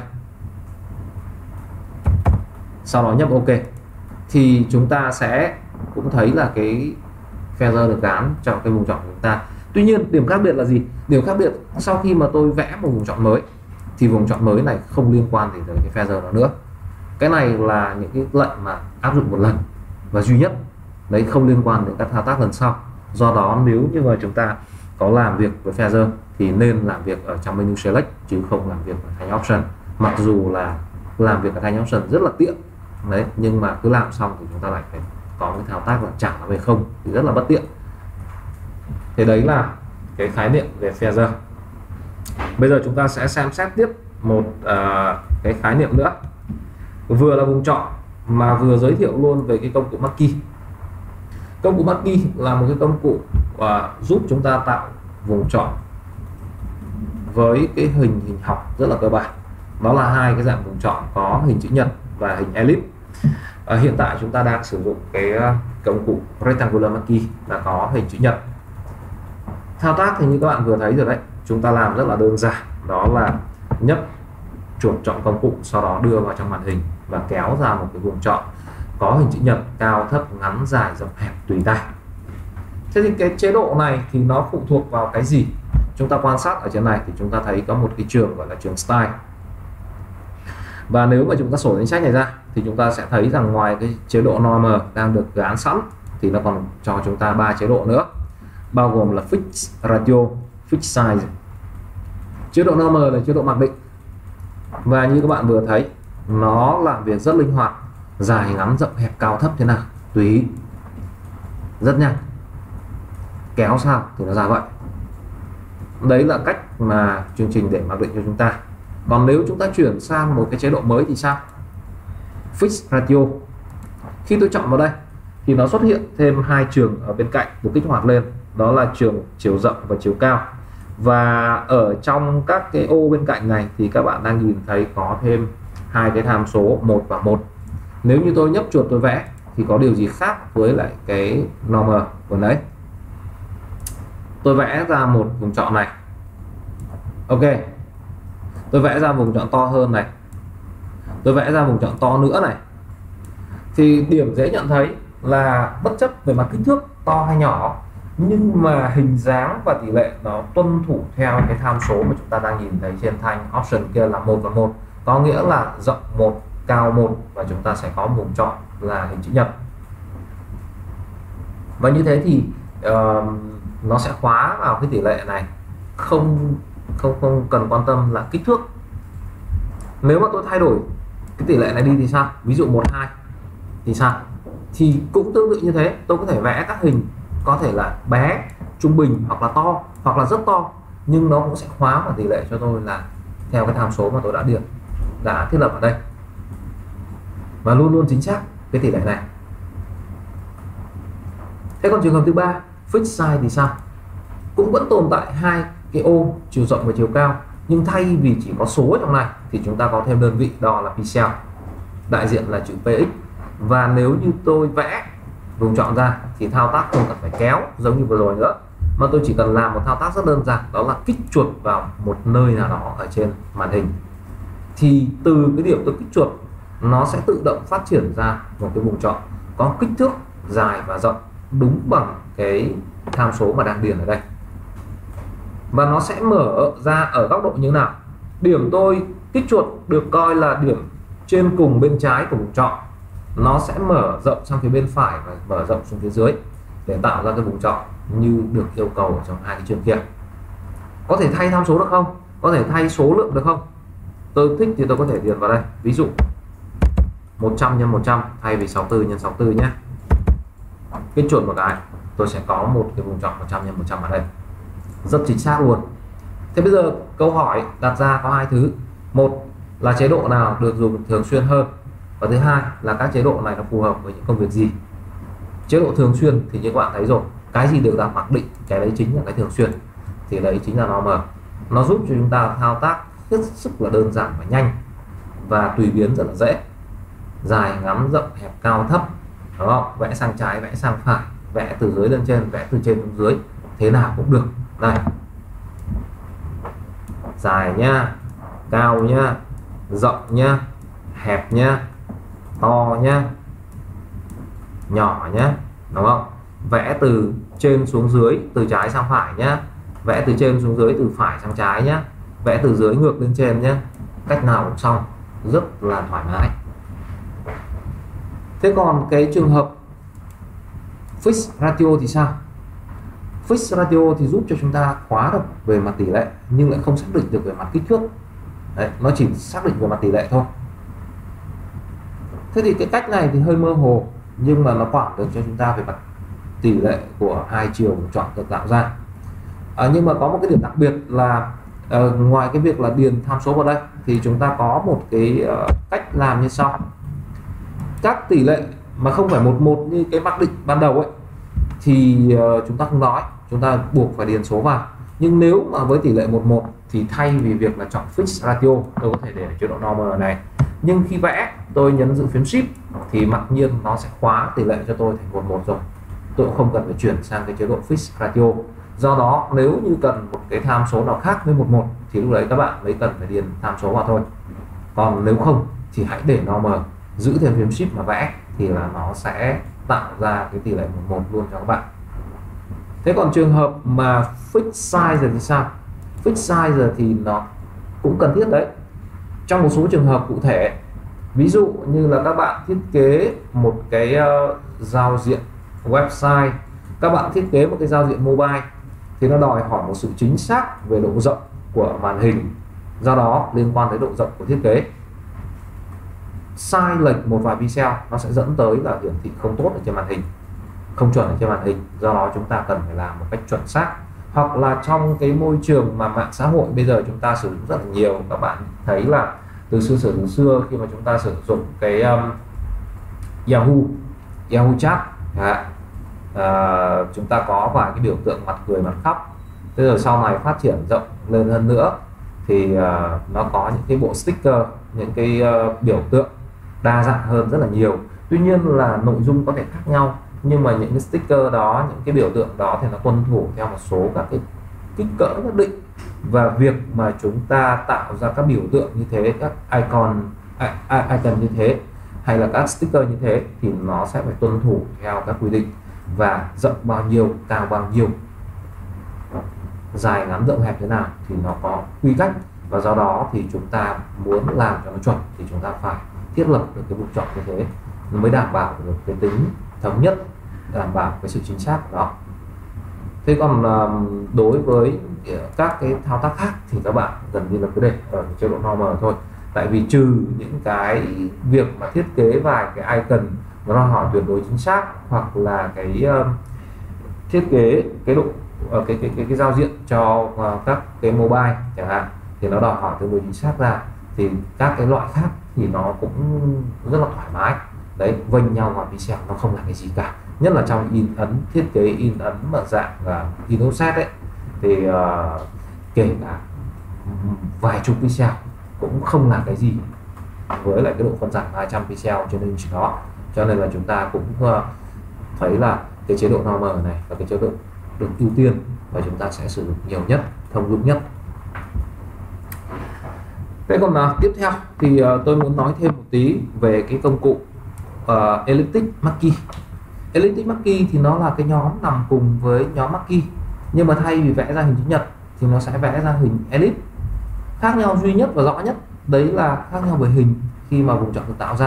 sau đó nhấp OK, thì chúng ta sẽ cũng thấy là cái feather được gán cho cái vùng chọn của chúng ta. Tuy nhiên điểm khác biệt là gì? Điểm khác biệt sau khi mà tôi vẽ một vùng chọn mới thì vùng chọn mới này không liên quan gì tới cái feather đó nữa. Cái này là những cái lệnh mà áp dụng một lần và duy nhất, đấy, không liên quan đến các thao tác lần sau. Do đó nếu như mà chúng ta có làm việc với feather thì nên làm việc ở trong menu select chứ không làm việc ở thành option. Mặc dù là làm việc ở thành option rất là tiện đấy, nhưng mà cứ làm xong thì chúng ta lại phải có cái thao tác là trả nó về không thì rất là bất tiện. Thế đấy là cái khái niệm về feather. Bây giờ chúng ta sẽ xem xét tiếp một uh, cái khái niệm nữa, vừa là vùng chọn mà vừa giới thiệu luôn về cái công cụ Marquee. Công cụ Marquee là một cái công cụ uh, giúp chúng ta tạo vùng chọn với cái hình hình học rất là cơ bản. Đó là hai cái dạng vùng chọn có hình chữ nhật và hình ellipse. Uh, hiện tại chúng ta đang sử dụng cái uh, công cụ Rectangular Marquee là có hình chữ nhật. Thao tác thì như các bạn vừa thấy rồi đấy, chúng ta làm rất là đơn giản, đó là nhấp chuột chọn công cụ, sau đó đưa vào trong màn hình và kéo ra một cái vùng chọn có hình chữ nhật, cao thấp, ngắn, dài, rộng, hẹp tùy tay. Thế thì cái chế độ này thì nó phụ thuộc vào cái gì? Chúng ta quan sát ở trên này thì chúng ta thấy có một cái trường gọi là trường Style. Và nếu mà chúng ta sổ danh sách này ra thì chúng ta sẽ thấy rằng ngoài cái chế độ normal đang được gán sẵn thì nó còn cho chúng ta ba chế độ nữa, bao gồm là Fix Radio, Fix Size. Chế độ normal là chế độ mặc định, và như các bạn vừa thấy nó làm việc rất linh hoạt, dài, ngắn, rộng, hẹp, cao, thấp thế nào tùy ý, rất nhanh, kéo sao thì nó ra vậy. Đấy là cách mà chương trình để mặc định cho chúng ta. Còn nếu chúng ta chuyển sang một cái chế độ mới thì sao? Fix Radio. Khi tôi chọn vào đây thì nó xuất hiện thêm hai trường ở bên cạnh được kích hoạt lên, đó là trường chiều rộng và chiều cao. Và ở trong các cái ô bên cạnh này thì các bạn đang nhìn thấy có thêm hai cái tham số một và một. Nếu như tôi nhấp chuột tôi vẽ thì có điều gì khác với lại cái normal của nãy. Tôi vẽ ra một vùng chọn này. Ok, tôi vẽ ra vùng chọn to hơn này, tôi vẽ ra vùng chọn to nữa này, thì điểm dễ nhận thấy là bất chấp về mặt kích thước to hay nhỏ, nhưng mà hình dáng và tỷ lệ nó tuân thủ theo cái tham số mà chúng ta đang nhìn thấy trên thanh option kia là một và một, có nghĩa là rộng một, cao một, và chúng ta sẽ có một vùng chọn là hình chữ nhật. Và như thế thì uh, nó sẽ khóa vào cái tỷ lệ này, không không không cần quan tâm là kích thước. Nếu mà tôi thay đổi cái tỷ lệ này đi thì sao? Ví dụ một hai thì sao? Thì cũng tương tự như thế, tôi có thể vẽ các hình có thể là bé, trung bình hoặc là to hoặc là rất to, nhưng nó cũng sẽ khóa vào tỷ lệ cho tôi là theo cái tham số mà tôi đã điền đã thiết lập ở đây, và luôn luôn chính xác cái tỷ lệ này. Thế còn trường hợp thứ ba, fixed size thì sao? Cũng vẫn tồn tại hai cái ô chiều rộng và chiều cao, nhưng thay vì chỉ có số ở trong này thì chúng ta có thêm đơn vị đo là pixel, đại diện là chữ px. Và nếu như tôi vẽ vùng chọn ra thì thao tác không cần phải kéo giống như vừa rồi nữa, mà tôi chỉ cần làm một thao tác rất đơn giản, đó là kích chuột vào một nơi nào đó ở trên màn hình, thì từ cái điểm tôi kích chuột nó sẽ tự động phát triển ra một cái vùng chọn có kích thước dài và rộng đúng bằng cái tham số mà đang điền ở đây. Và nó sẽ mở ra ở góc độ như thế nào? Điểm tôi kích chuột được coi là điểm trên cùng bên trái của vùng chọn, nó sẽ mở rộng sang phía bên phải và mở rộng xuống phía dưới để tạo ra cái vùng chọn như được yêu cầu ở trong hai cái trường kia. Có thể thay tham số được không? Có thể thay số lượng được không? Tôi thích thì tôi có thể điền vào đây, ví dụ một trăm nhân một trăm thay vì sáu mươi tư nhân sáu mươi tư nhé. Kích chuột một cái, tôi sẽ có một cái vùng chọn một trăm nhân một trăm ở đây, rất chính xác luôn. Thế bây giờ câu hỏi đặt ra có hai thứ, một là chế độ nào được dùng thường xuyên hơn, và thứ hai là các chế độ này nó phù hợp với những công việc gì. Chế độ thường xuyên thì như các bạn thấy rồi, cái gì được đặt mặc định cái đấy chính là cái thường xuyên, thì đấy chính là normal. Nó giúp cho chúng ta thao tác hết sức là đơn giản và nhanh, và tùy biến rất là dễ, dài ngắn rộng hẹp cao thấp, đúng không? Vẽ sang trái vẽ sang phải, vẽ từ dưới lên trên, vẽ từ trên xuống dưới, thế nào cũng được. Đây, dài nhá, cao nhá, rộng nhá, hẹp nhá, to nhá, nhỏ nhá, đúng không? Vẽ từ trên xuống dưới, từ trái sang phải nhá, vẽ từ trên xuống dưới, từ phải sang trái nhá, vẽ từ dưới ngược lên trên nhá, cách nào cũng xong, rất là thoải mái. Thế còn cái trường hợp fixed ratio thì sao? Fixed ratio thì giúp cho chúng ta khóa được về mặt tỷ lệ nhưng lại không xác định được về mặt kích thước. Đấy, nó chỉ xác định về mặt tỷ lệ thôi. Thế thì cái cách này thì hơi mơ hồ, nhưng mà nó quản được cho chúng ta về mặt tỷ lệ của hai chiều chọn được tạo ra. À, nhưng mà có một cái điểm đặc biệt là uh, ngoài cái việc là điền tham số vào đây thì chúng ta có một cái uh, cách làm như sau. Các tỷ lệ mà không phải một một như cái mặc định ban đầu ấy thì uh, chúng ta không nói, chúng ta buộc phải điền số vào. Nhưng nếu mà với tỷ lệ một một thì thay vì việc là chọn fixed ratio, tôi có thể để chế độ normal này. Nhưng khi vẽ tôi nhấn giữ phím shift thì mặc nhiên nó sẽ khóa tỷ lệ cho tôi thành một một rồi. Tôi cũng không cần phải chuyển sang cái chế độ fixed ratio. Do đó nếu như cần một cái tham số nào khác với một một thì lúc đấy các bạn mới cần phải điền tham số vào thôi. Còn nếu không thì hãy để normal, giữ thêm phím shift mà vẽ thì là nó sẽ tạo ra cái tỷ lệ một một luôn cho các bạn. Thế còn trường hợp mà fixed size thì sao? Fixed size thì nó cũng cần thiết đấy. Trong một số trường hợp cụ thể, ví dụ như là các bạn thiết kế một cái uh, giao diện website, các bạn thiết kế một cái giao diện mobile thì nó đòi hỏi một sự chính xác về độ rộng của màn hình. Do đó liên quan tới độ rộng của thiết kế, sai lệch một vài pixel nó sẽ dẫn tới là hiển thị không tốt ở trên màn hình, không chuẩn ở trên màn hình. Do đó chúng ta cần phải làm một cách chuẩn xác. Hoặc là trong cái môi trường mà mạng xã hội bây giờ chúng ta sử dụng rất là nhiều, các bạn thấy là từ xưa từ xưa khi mà chúng ta sử dụng cái um, Yahoo Yahoo Chat, à, à, chúng ta có vài cái biểu tượng mặt cười mặt khóc. Thế rồi sau này phát triển rộng lên hơn nữa thì uh, nó có những cái bộ sticker, những cái uh, biểu tượng đa dạng hơn rất là nhiều. Tuy nhiên là nội dung có thể khác nhau, nhưng mà những cái sticker đó, những cái biểu tượng đó thì nó tuân thủ theo một số các cái kích cỡ nhất định. Và việc mà chúng ta tạo ra các biểu tượng như thế, các icon icon như thế, hay là các sticker như thế, thì nó sẽ phải tuân thủ theo các quy định, và rộng bao nhiêu, cao bao nhiêu, dài ngắn rộng hẹp thế nào thì nó có quy cách. Và do đó thì chúng ta muốn làm cho nó chuẩn thì chúng ta phải thiết lập được cái vùng chọn như thế mới đảm bảo được cái tính thống nhất, đảm bảo cái sự chính xác của nó. Thế còn đối với các cái thao tác khác thì các bạn gần như là cứ để ở chế độ normal thôi. Tại vì trừ những cái việc mà thiết kế vài cái icon nó đòi hỏi tuyệt đối chính xác, hoặc là cái uh, thiết kế cái độ uh, cái, cái cái cái giao diện cho uh, các cái mobile chẳng hạn, thì nó đòi hỏi tuyệt đối chính xác ra, thì các cái loại khác thì nó cũng rất là thoải mái. Đấy, vênh nhau vào pixel nó không là cái gì cả. Nhất là trong in ấn, thiết kế in ấn mà dạng là in offset ấy, thì uh, kể cả vài chục pixel cũng không là cái gì với lại cái độ phân giải hai trăm pixel trên inch đó. Cho nên là chúng ta cũng uh, thấy là cái chế độ normal này là cái chế độ được ưu tiên và chúng ta sẽ sử dụng nhiều nhất, thông dụng nhất. Thế còn uh, tiếp theo thì uh, tôi muốn nói thêm một tí về cái công cụ uh, Elliptic Marquee. Elliptic Marquee thì nó là cái nhóm nằm cùng với nhóm Marquee, nhưng mà thay vì vẽ ra hình chữ nhật thì nó sẽ vẽ ra hình ellipse. Khác nhau duy nhất và rõ nhất đấy là khác nhau về hình khi mà vùng chọn được tạo ra.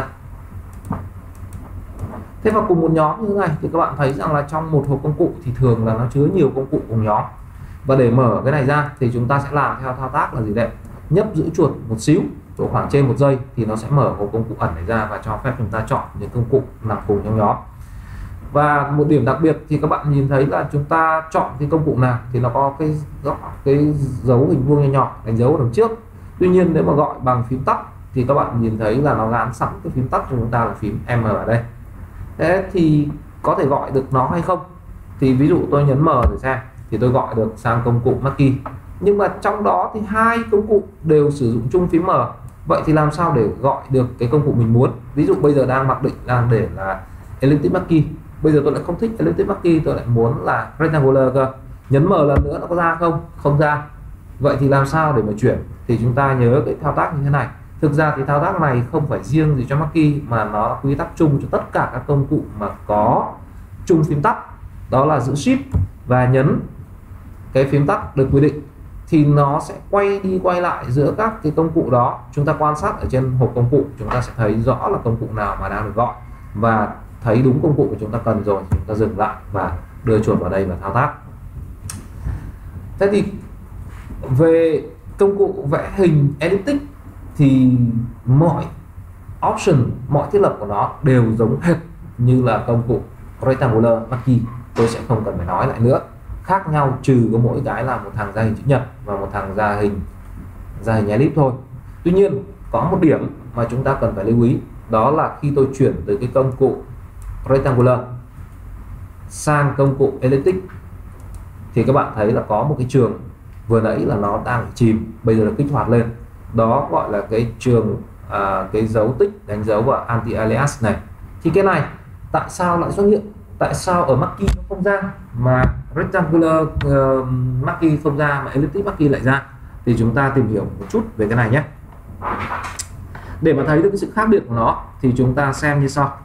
Thế và cùng một nhóm như thế này thì các bạn thấy rằng là trong một hộp công cụ thì thường là nó chứa nhiều công cụ cùng nhóm. Và để mở cái này ra thì chúng ta sẽ làm theo thao tác là gì đấy, nhấp giữ chuột một xíu, chỗ khoảng trên một giây, thì nó sẽ mở hộp công cụ ẩn này ra và cho phép chúng ta chọn những công cụ nằm cùng trong nhóm. Và một điểm đặc biệt thì các bạn nhìn thấy là chúng ta chọn cái công cụ nào thì nó có cái cái dấu hình vuông nhỏ nhỏ đánh dấu ở đằng trước. Tuy nhiên nếu mà gọi bằng phím tắt thì các bạn nhìn thấy là nó gắn sẵn cái phím tắt của chúng ta là phím M ở đây. Thế thì có thể gọi được nó hay không? Thì ví dụ tôi nhấn M để xem thì tôi gọi được sang công cụ Marquee. Nhưng mà trong đó thì hai công cụ đều sử dụng chung phím M. Vậy thì làm sao để gọi được cái công cụ mình muốn? Ví dụ bây giờ đang mặc định đang để là Elliptic Marquee. Bây giờ tôi lại không thích Elliptic Marquee, tôi lại muốn là Rectangular cơ. Nhấn M lần nữa nó có ra không? Không ra. Vậy thì làm sao để mà chuyển? Thì chúng ta nhớ cái thao tác như thế này. Thực ra thì thao tác này không phải riêng gì cho Marquee mà nó là quy tắc chung cho tất cả các công cụ mà có chung phím tắt. Đó là giữ Shift và nhấn cái phím tắt được quy định thì nó sẽ quay đi quay lại giữa các cái công cụ đó. Chúng ta quan sát ở trên hộp công cụ, chúng ta sẽ thấy rõ là công cụ nào mà đang được gọi, và thấy đúng công cụ của chúng ta cần rồi chúng ta dừng lại và đưa chuột vào đây và thao tác. Thế thì về công cụ vẽ hình elliptic thì mọi option, mọi thiết lập của nó đều giống hệt như là công cụ Rectangular Marquee. Tôi sẽ không cần phải nói lại nữa. Khác nhau trừ có mỗi cái là một thằng ra hình chữ nhật và một thằng ra hình ra hình ellipse thôi. Tuy nhiên có một điểm mà chúng ta cần phải lưu ý, đó là khi tôi chuyển từ cái công cụ Rectangular sang công cụ Elliptic thì các bạn thấy là có một cái trường vừa nãy là nó đang chìm, bây giờ là kích hoạt lên. Đó gọi là cái trường à, cái dấu tích đánh dấu vào anti-alias này. Thì cái này tại sao lại xuất hiện? Tại sao ở Marquee nó không ra mà Rectangular uh, Marquee không ra mà Elliptic Marquee lại ra? Thì chúng ta tìm hiểu một chút về cái này nhé. Để mà thấy được cái sự khác biệt của nó thì chúng ta xem như sau.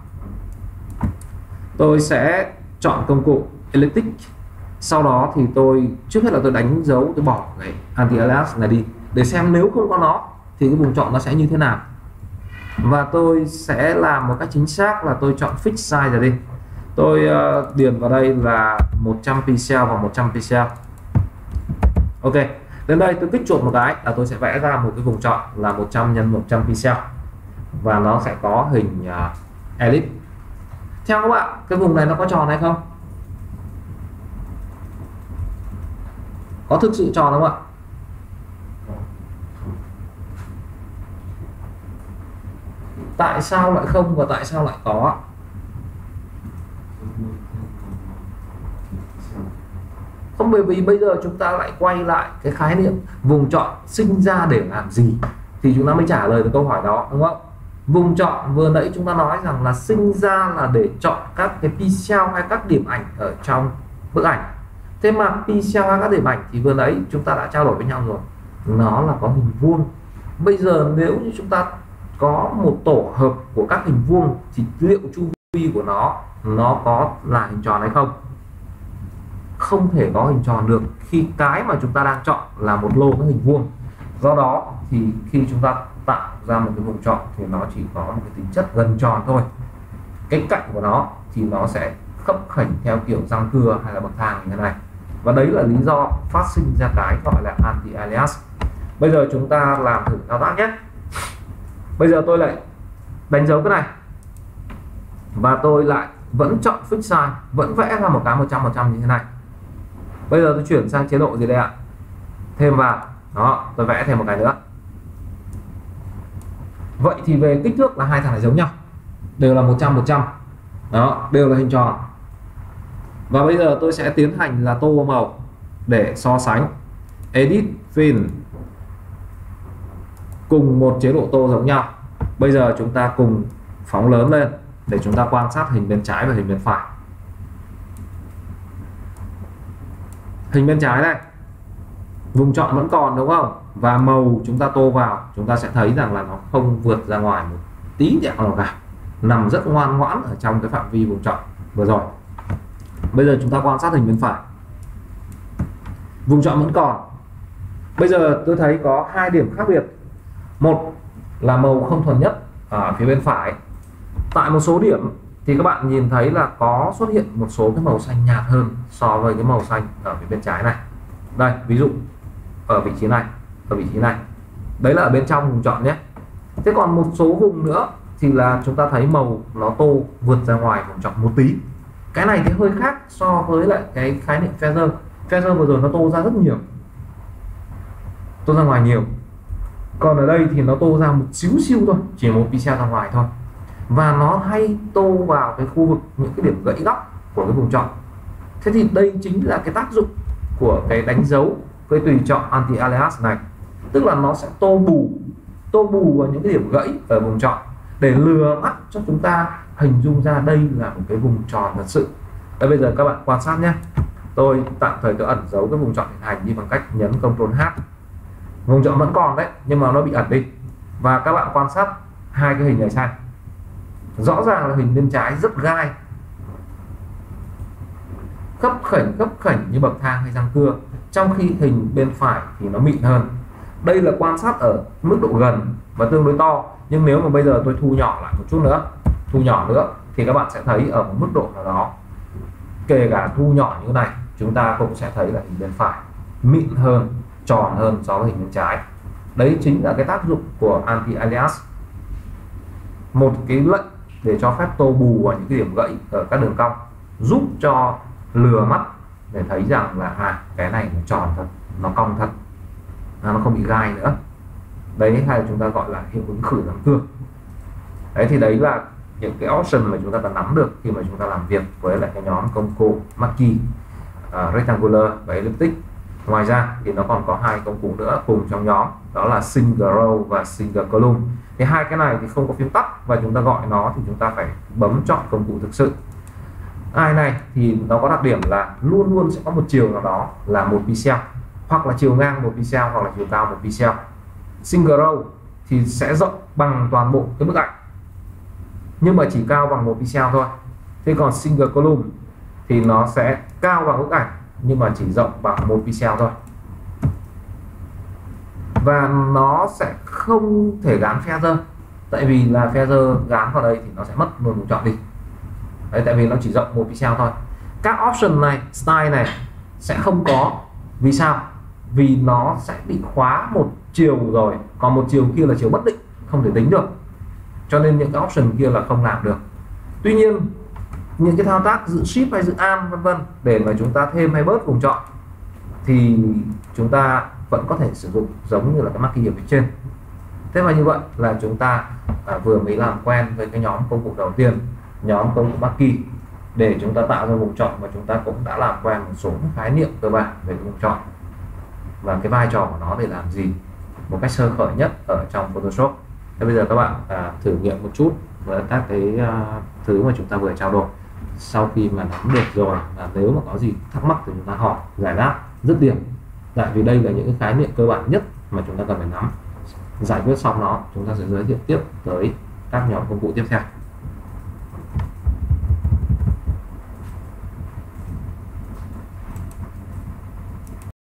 Tôi sẽ chọn công cụ Elliptic, sau đó thì tôi trước hết là tôi đánh dấu, tôi bỏ cái anti-alias này đi để xem nếu không có nó thì cái vùng chọn nó sẽ như thế nào. Và tôi sẽ làm một cách chính xác là tôi chọn fix size rồi đi. Tôi uh, điền vào đây là một trăm pixel và một trăm pixel. Ok, đến đây tôi kích chuột một cái là tôi sẽ vẽ ra một cái vùng chọn là một trăm nhân một trăm pixel và nó sẽ có hình uh, ellipse. Theo các bạn, cái vùng này nó có tròn hay không? Có thực sự tròn không ạ? Tại sao lại không và tại sao lại có? Không, bởi vì bây giờ chúng ta lại quay lại cái khái niệm vùng chọn sinh ra để làm gì thì chúng ta mới trả lời được câu hỏi đó, đúng không? Vùng chọn vừa nãy chúng ta nói rằng là sinh ra là để chọn các cái pixel hay các điểm ảnh ở trong bức ảnh. Thế mà pixel hay các điểm ảnh thì vừa nãy chúng ta đã trao đổi với nhau rồi, nó là có hình vuông. Bây giờ nếu như chúng ta có một tổ hợp của các hình vuông thì liệu chu vi của nó nó có là hình tròn hay không? Không thể có hình tròn được khi cái mà chúng ta đang chọn là một lô các hình vuông. Do đó thì khi chúng ta tạo ra một cái vùng chọn thì nó chỉ có một cái tính chất gần tròn thôi. Cái cạnh của nó thì nó sẽ khấp khểnh theo kiểu răng cưa hay là bậc thang như thế này. Và đấy là lý do phát sinh ra cái gọi là anti-alias. Bây giờ chúng ta làm thử thao tác nhé. Bây giờ tôi lại đánh dấu cái này và tôi lại vẫn chọn fix size, vẫn vẽ ra một cái một trăm phần trăm như thế này. Bây giờ tôi chuyển sang chế độ gì đây ạ? Thêm vào. Đó, tôi vẽ thêm một cái nữa. Vậy thì về kích thước là hai thằng này giống nhau, đều là một trăm phần trăm. Đó, đều là hình tròn. Và bây giờ tôi sẽ tiến hành là tô màu để so sánh. Edit Fill, cùng một chế độ tô giống nhau. Bây giờ chúng ta cùng phóng lớn lên để chúng ta quan sát hình bên trái và hình bên phải. Hình bên trái này, vùng chọn vẫn còn đúng không? Và màu chúng ta tô vào, chúng ta sẽ thấy rằng là nó không vượt ra ngoài một tí đẹo nào cả, nằm rất ngoan ngoãn ở trong cái phạm vi vùng chọn vừa rồi. Bây giờ chúng ta quan sát hình bên phải, vùng chọn vẫn còn. Bây giờ tôi thấy có hai điểm khác biệt. Một là màu không thuần nhất ở phía bên phải. Tại một số điểm thì các bạn nhìn thấy là có xuất hiện một số cái màu xanh nhạt hơn so với cái màu xanh ở phía bên trái này. Đây, ví dụ ở vị trí này, ở vị trí này. Đấy là ở bên trong vùng chọn nhé. Thế còn một số vùng nữa thì là chúng ta thấy màu nó tô vượt ra ngoài vùng chọn một tí. Cái này thì hơi khác so với lại cái khái niệm feather. Feather vừa rồi nó tô ra rất nhiều, tô ra ngoài nhiều. Còn ở đây thì nó tô ra một xíu xíu thôi, chỉ một pixel ra ngoài thôi. Và nó hay tô vào cái khu vực những cái điểm gãy góc của cái vùng chọn. Thế thì đây chính là cái tác dụng của cái đánh dấu cái tùy chọn anti-alias này. Tức là nó sẽ tô bù tô bù vào những cái điểm gãy ở vùng chọn để lừa mắt cho chúng ta hình dung ra đây là một cái vùng tròn thật sự. Đây, bây giờ các bạn quan sát nhé. Tôi tạm thời tôi ẩn giấu cái vùng chọn hiện hành đi bằng cách nhấn Ctrl H. Vùng chọn vẫn còn đấy, nhưng mà nó bị ẩn đi. Và các bạn quan sát hai cái hình này sang. Rõ ràng là hình bên trái rất gai, khấp khểnh khấp khểnh như bậc thang hay răng cưa, trong khi hình bên phải thì nó mịn hơn. Đây là quan sát ở mức độ gần và tương đối to. Nhưng nếu mà bây giờ tôi thu nhỏ lại một chút nữa, thu nhỏ nữa thì các bạn sẽ thấy ở một mức độ nào đó, kể cả thu nhỏ như thế này, chúng ta cũng sẽ thấy là hình bên phải mịn hơn, tròn hơn so với hình bên trái. Đấy chính là cái tác dụng của anti-alias, một cái lệnh để cho phép tô bù vào những cái điểm gãy ở các đường cong, giúp cho lừa mắt để thấy rằng là à, cái này nó tròn thật, nó cong thật, à, nó không bị gai nữa. Đấy, hay là chúng ta gọi là hiệu ứng khử răng cưa. Đấy thì đấy là những cái option mà chúng ta cần nắm được khi mà chúng ta làm việc với lại cái nhóm công cụ Mackie, uh, Rectangular và Elliptic. Ngoài ra thì nó còn có hai công cụ nữa cùng trong nhóm, đó là Single Row và Single Column. Thì hai cái này thì không có phím tắt, và chúng ta gọi nó thì chúng ta phải bấm chọn công cụ thực sự. Ai này thì nó có đặc điểm là luôn luôn sẽ có một chiều nào đó là một pixel, hoặc là chiều ngang một pixel, hoặc là chiều cao một pixel. Single Row thì sẽ rộng bằng toàn bộ cái bức ảnh, nhưng mà chỉ cao bằng một pixel thôi. Thế còn Single Column thì nó sẽ cao bằng bức ảnh nhưng mà chỉ rộng bằng một pixel thôi. Và nó sẽ không thể gắn feather, tại vì là feather gắn vào đây thì nó sẽ mất luôn vùng chọn đi. Đấy, tại vì nó chỉ rộng một pixel thôi. Các option này, style này sẽ không có. Vì sao? Vì nó sẽ bị khóa một chiều rồi, còn một chiều kia là chiều bất định, không thể tính được. Cho nên những cái option kia là không làm được. Tuy nhiên những cái thao tác giữ shift hay giữ alt vân vân để mà chúng ta thêm hay bớt vùng chọn thì chúng ta vẫn có thể sử dụng giống như là cái Mackie ở phía trên. Thế mà như vậy là chúng ta à, vừa mới làm quen với cái nhóm công cụ đầu tiên, nhóm công cụ Mackie, để chúng ta tạo ra vùng chọn, và chúng ta cũng đã làm quen một số khái niệm cơ bản về vùng chọn và cái vai trò của nó để làm gì một cách sơ khởi nhất ở trong Photoshop. Thế bây giờ các bạn à, thử nghiệm một chút với các cái à, thứ mà chúng ta vừa trao đổi. Sau khi mà nắm được rồi, và nếu mà có gì thắc mắc thì chúng ta hỏi giải đáp dứt điểm, tại vì đây là những cái khái niệm cơ bản nhất mà chúng ta cần phải nắm. Giải quyết xong nó, chúng ta sẽ giới thiệu tiếp tới các nhóm công cụ tiếp theo.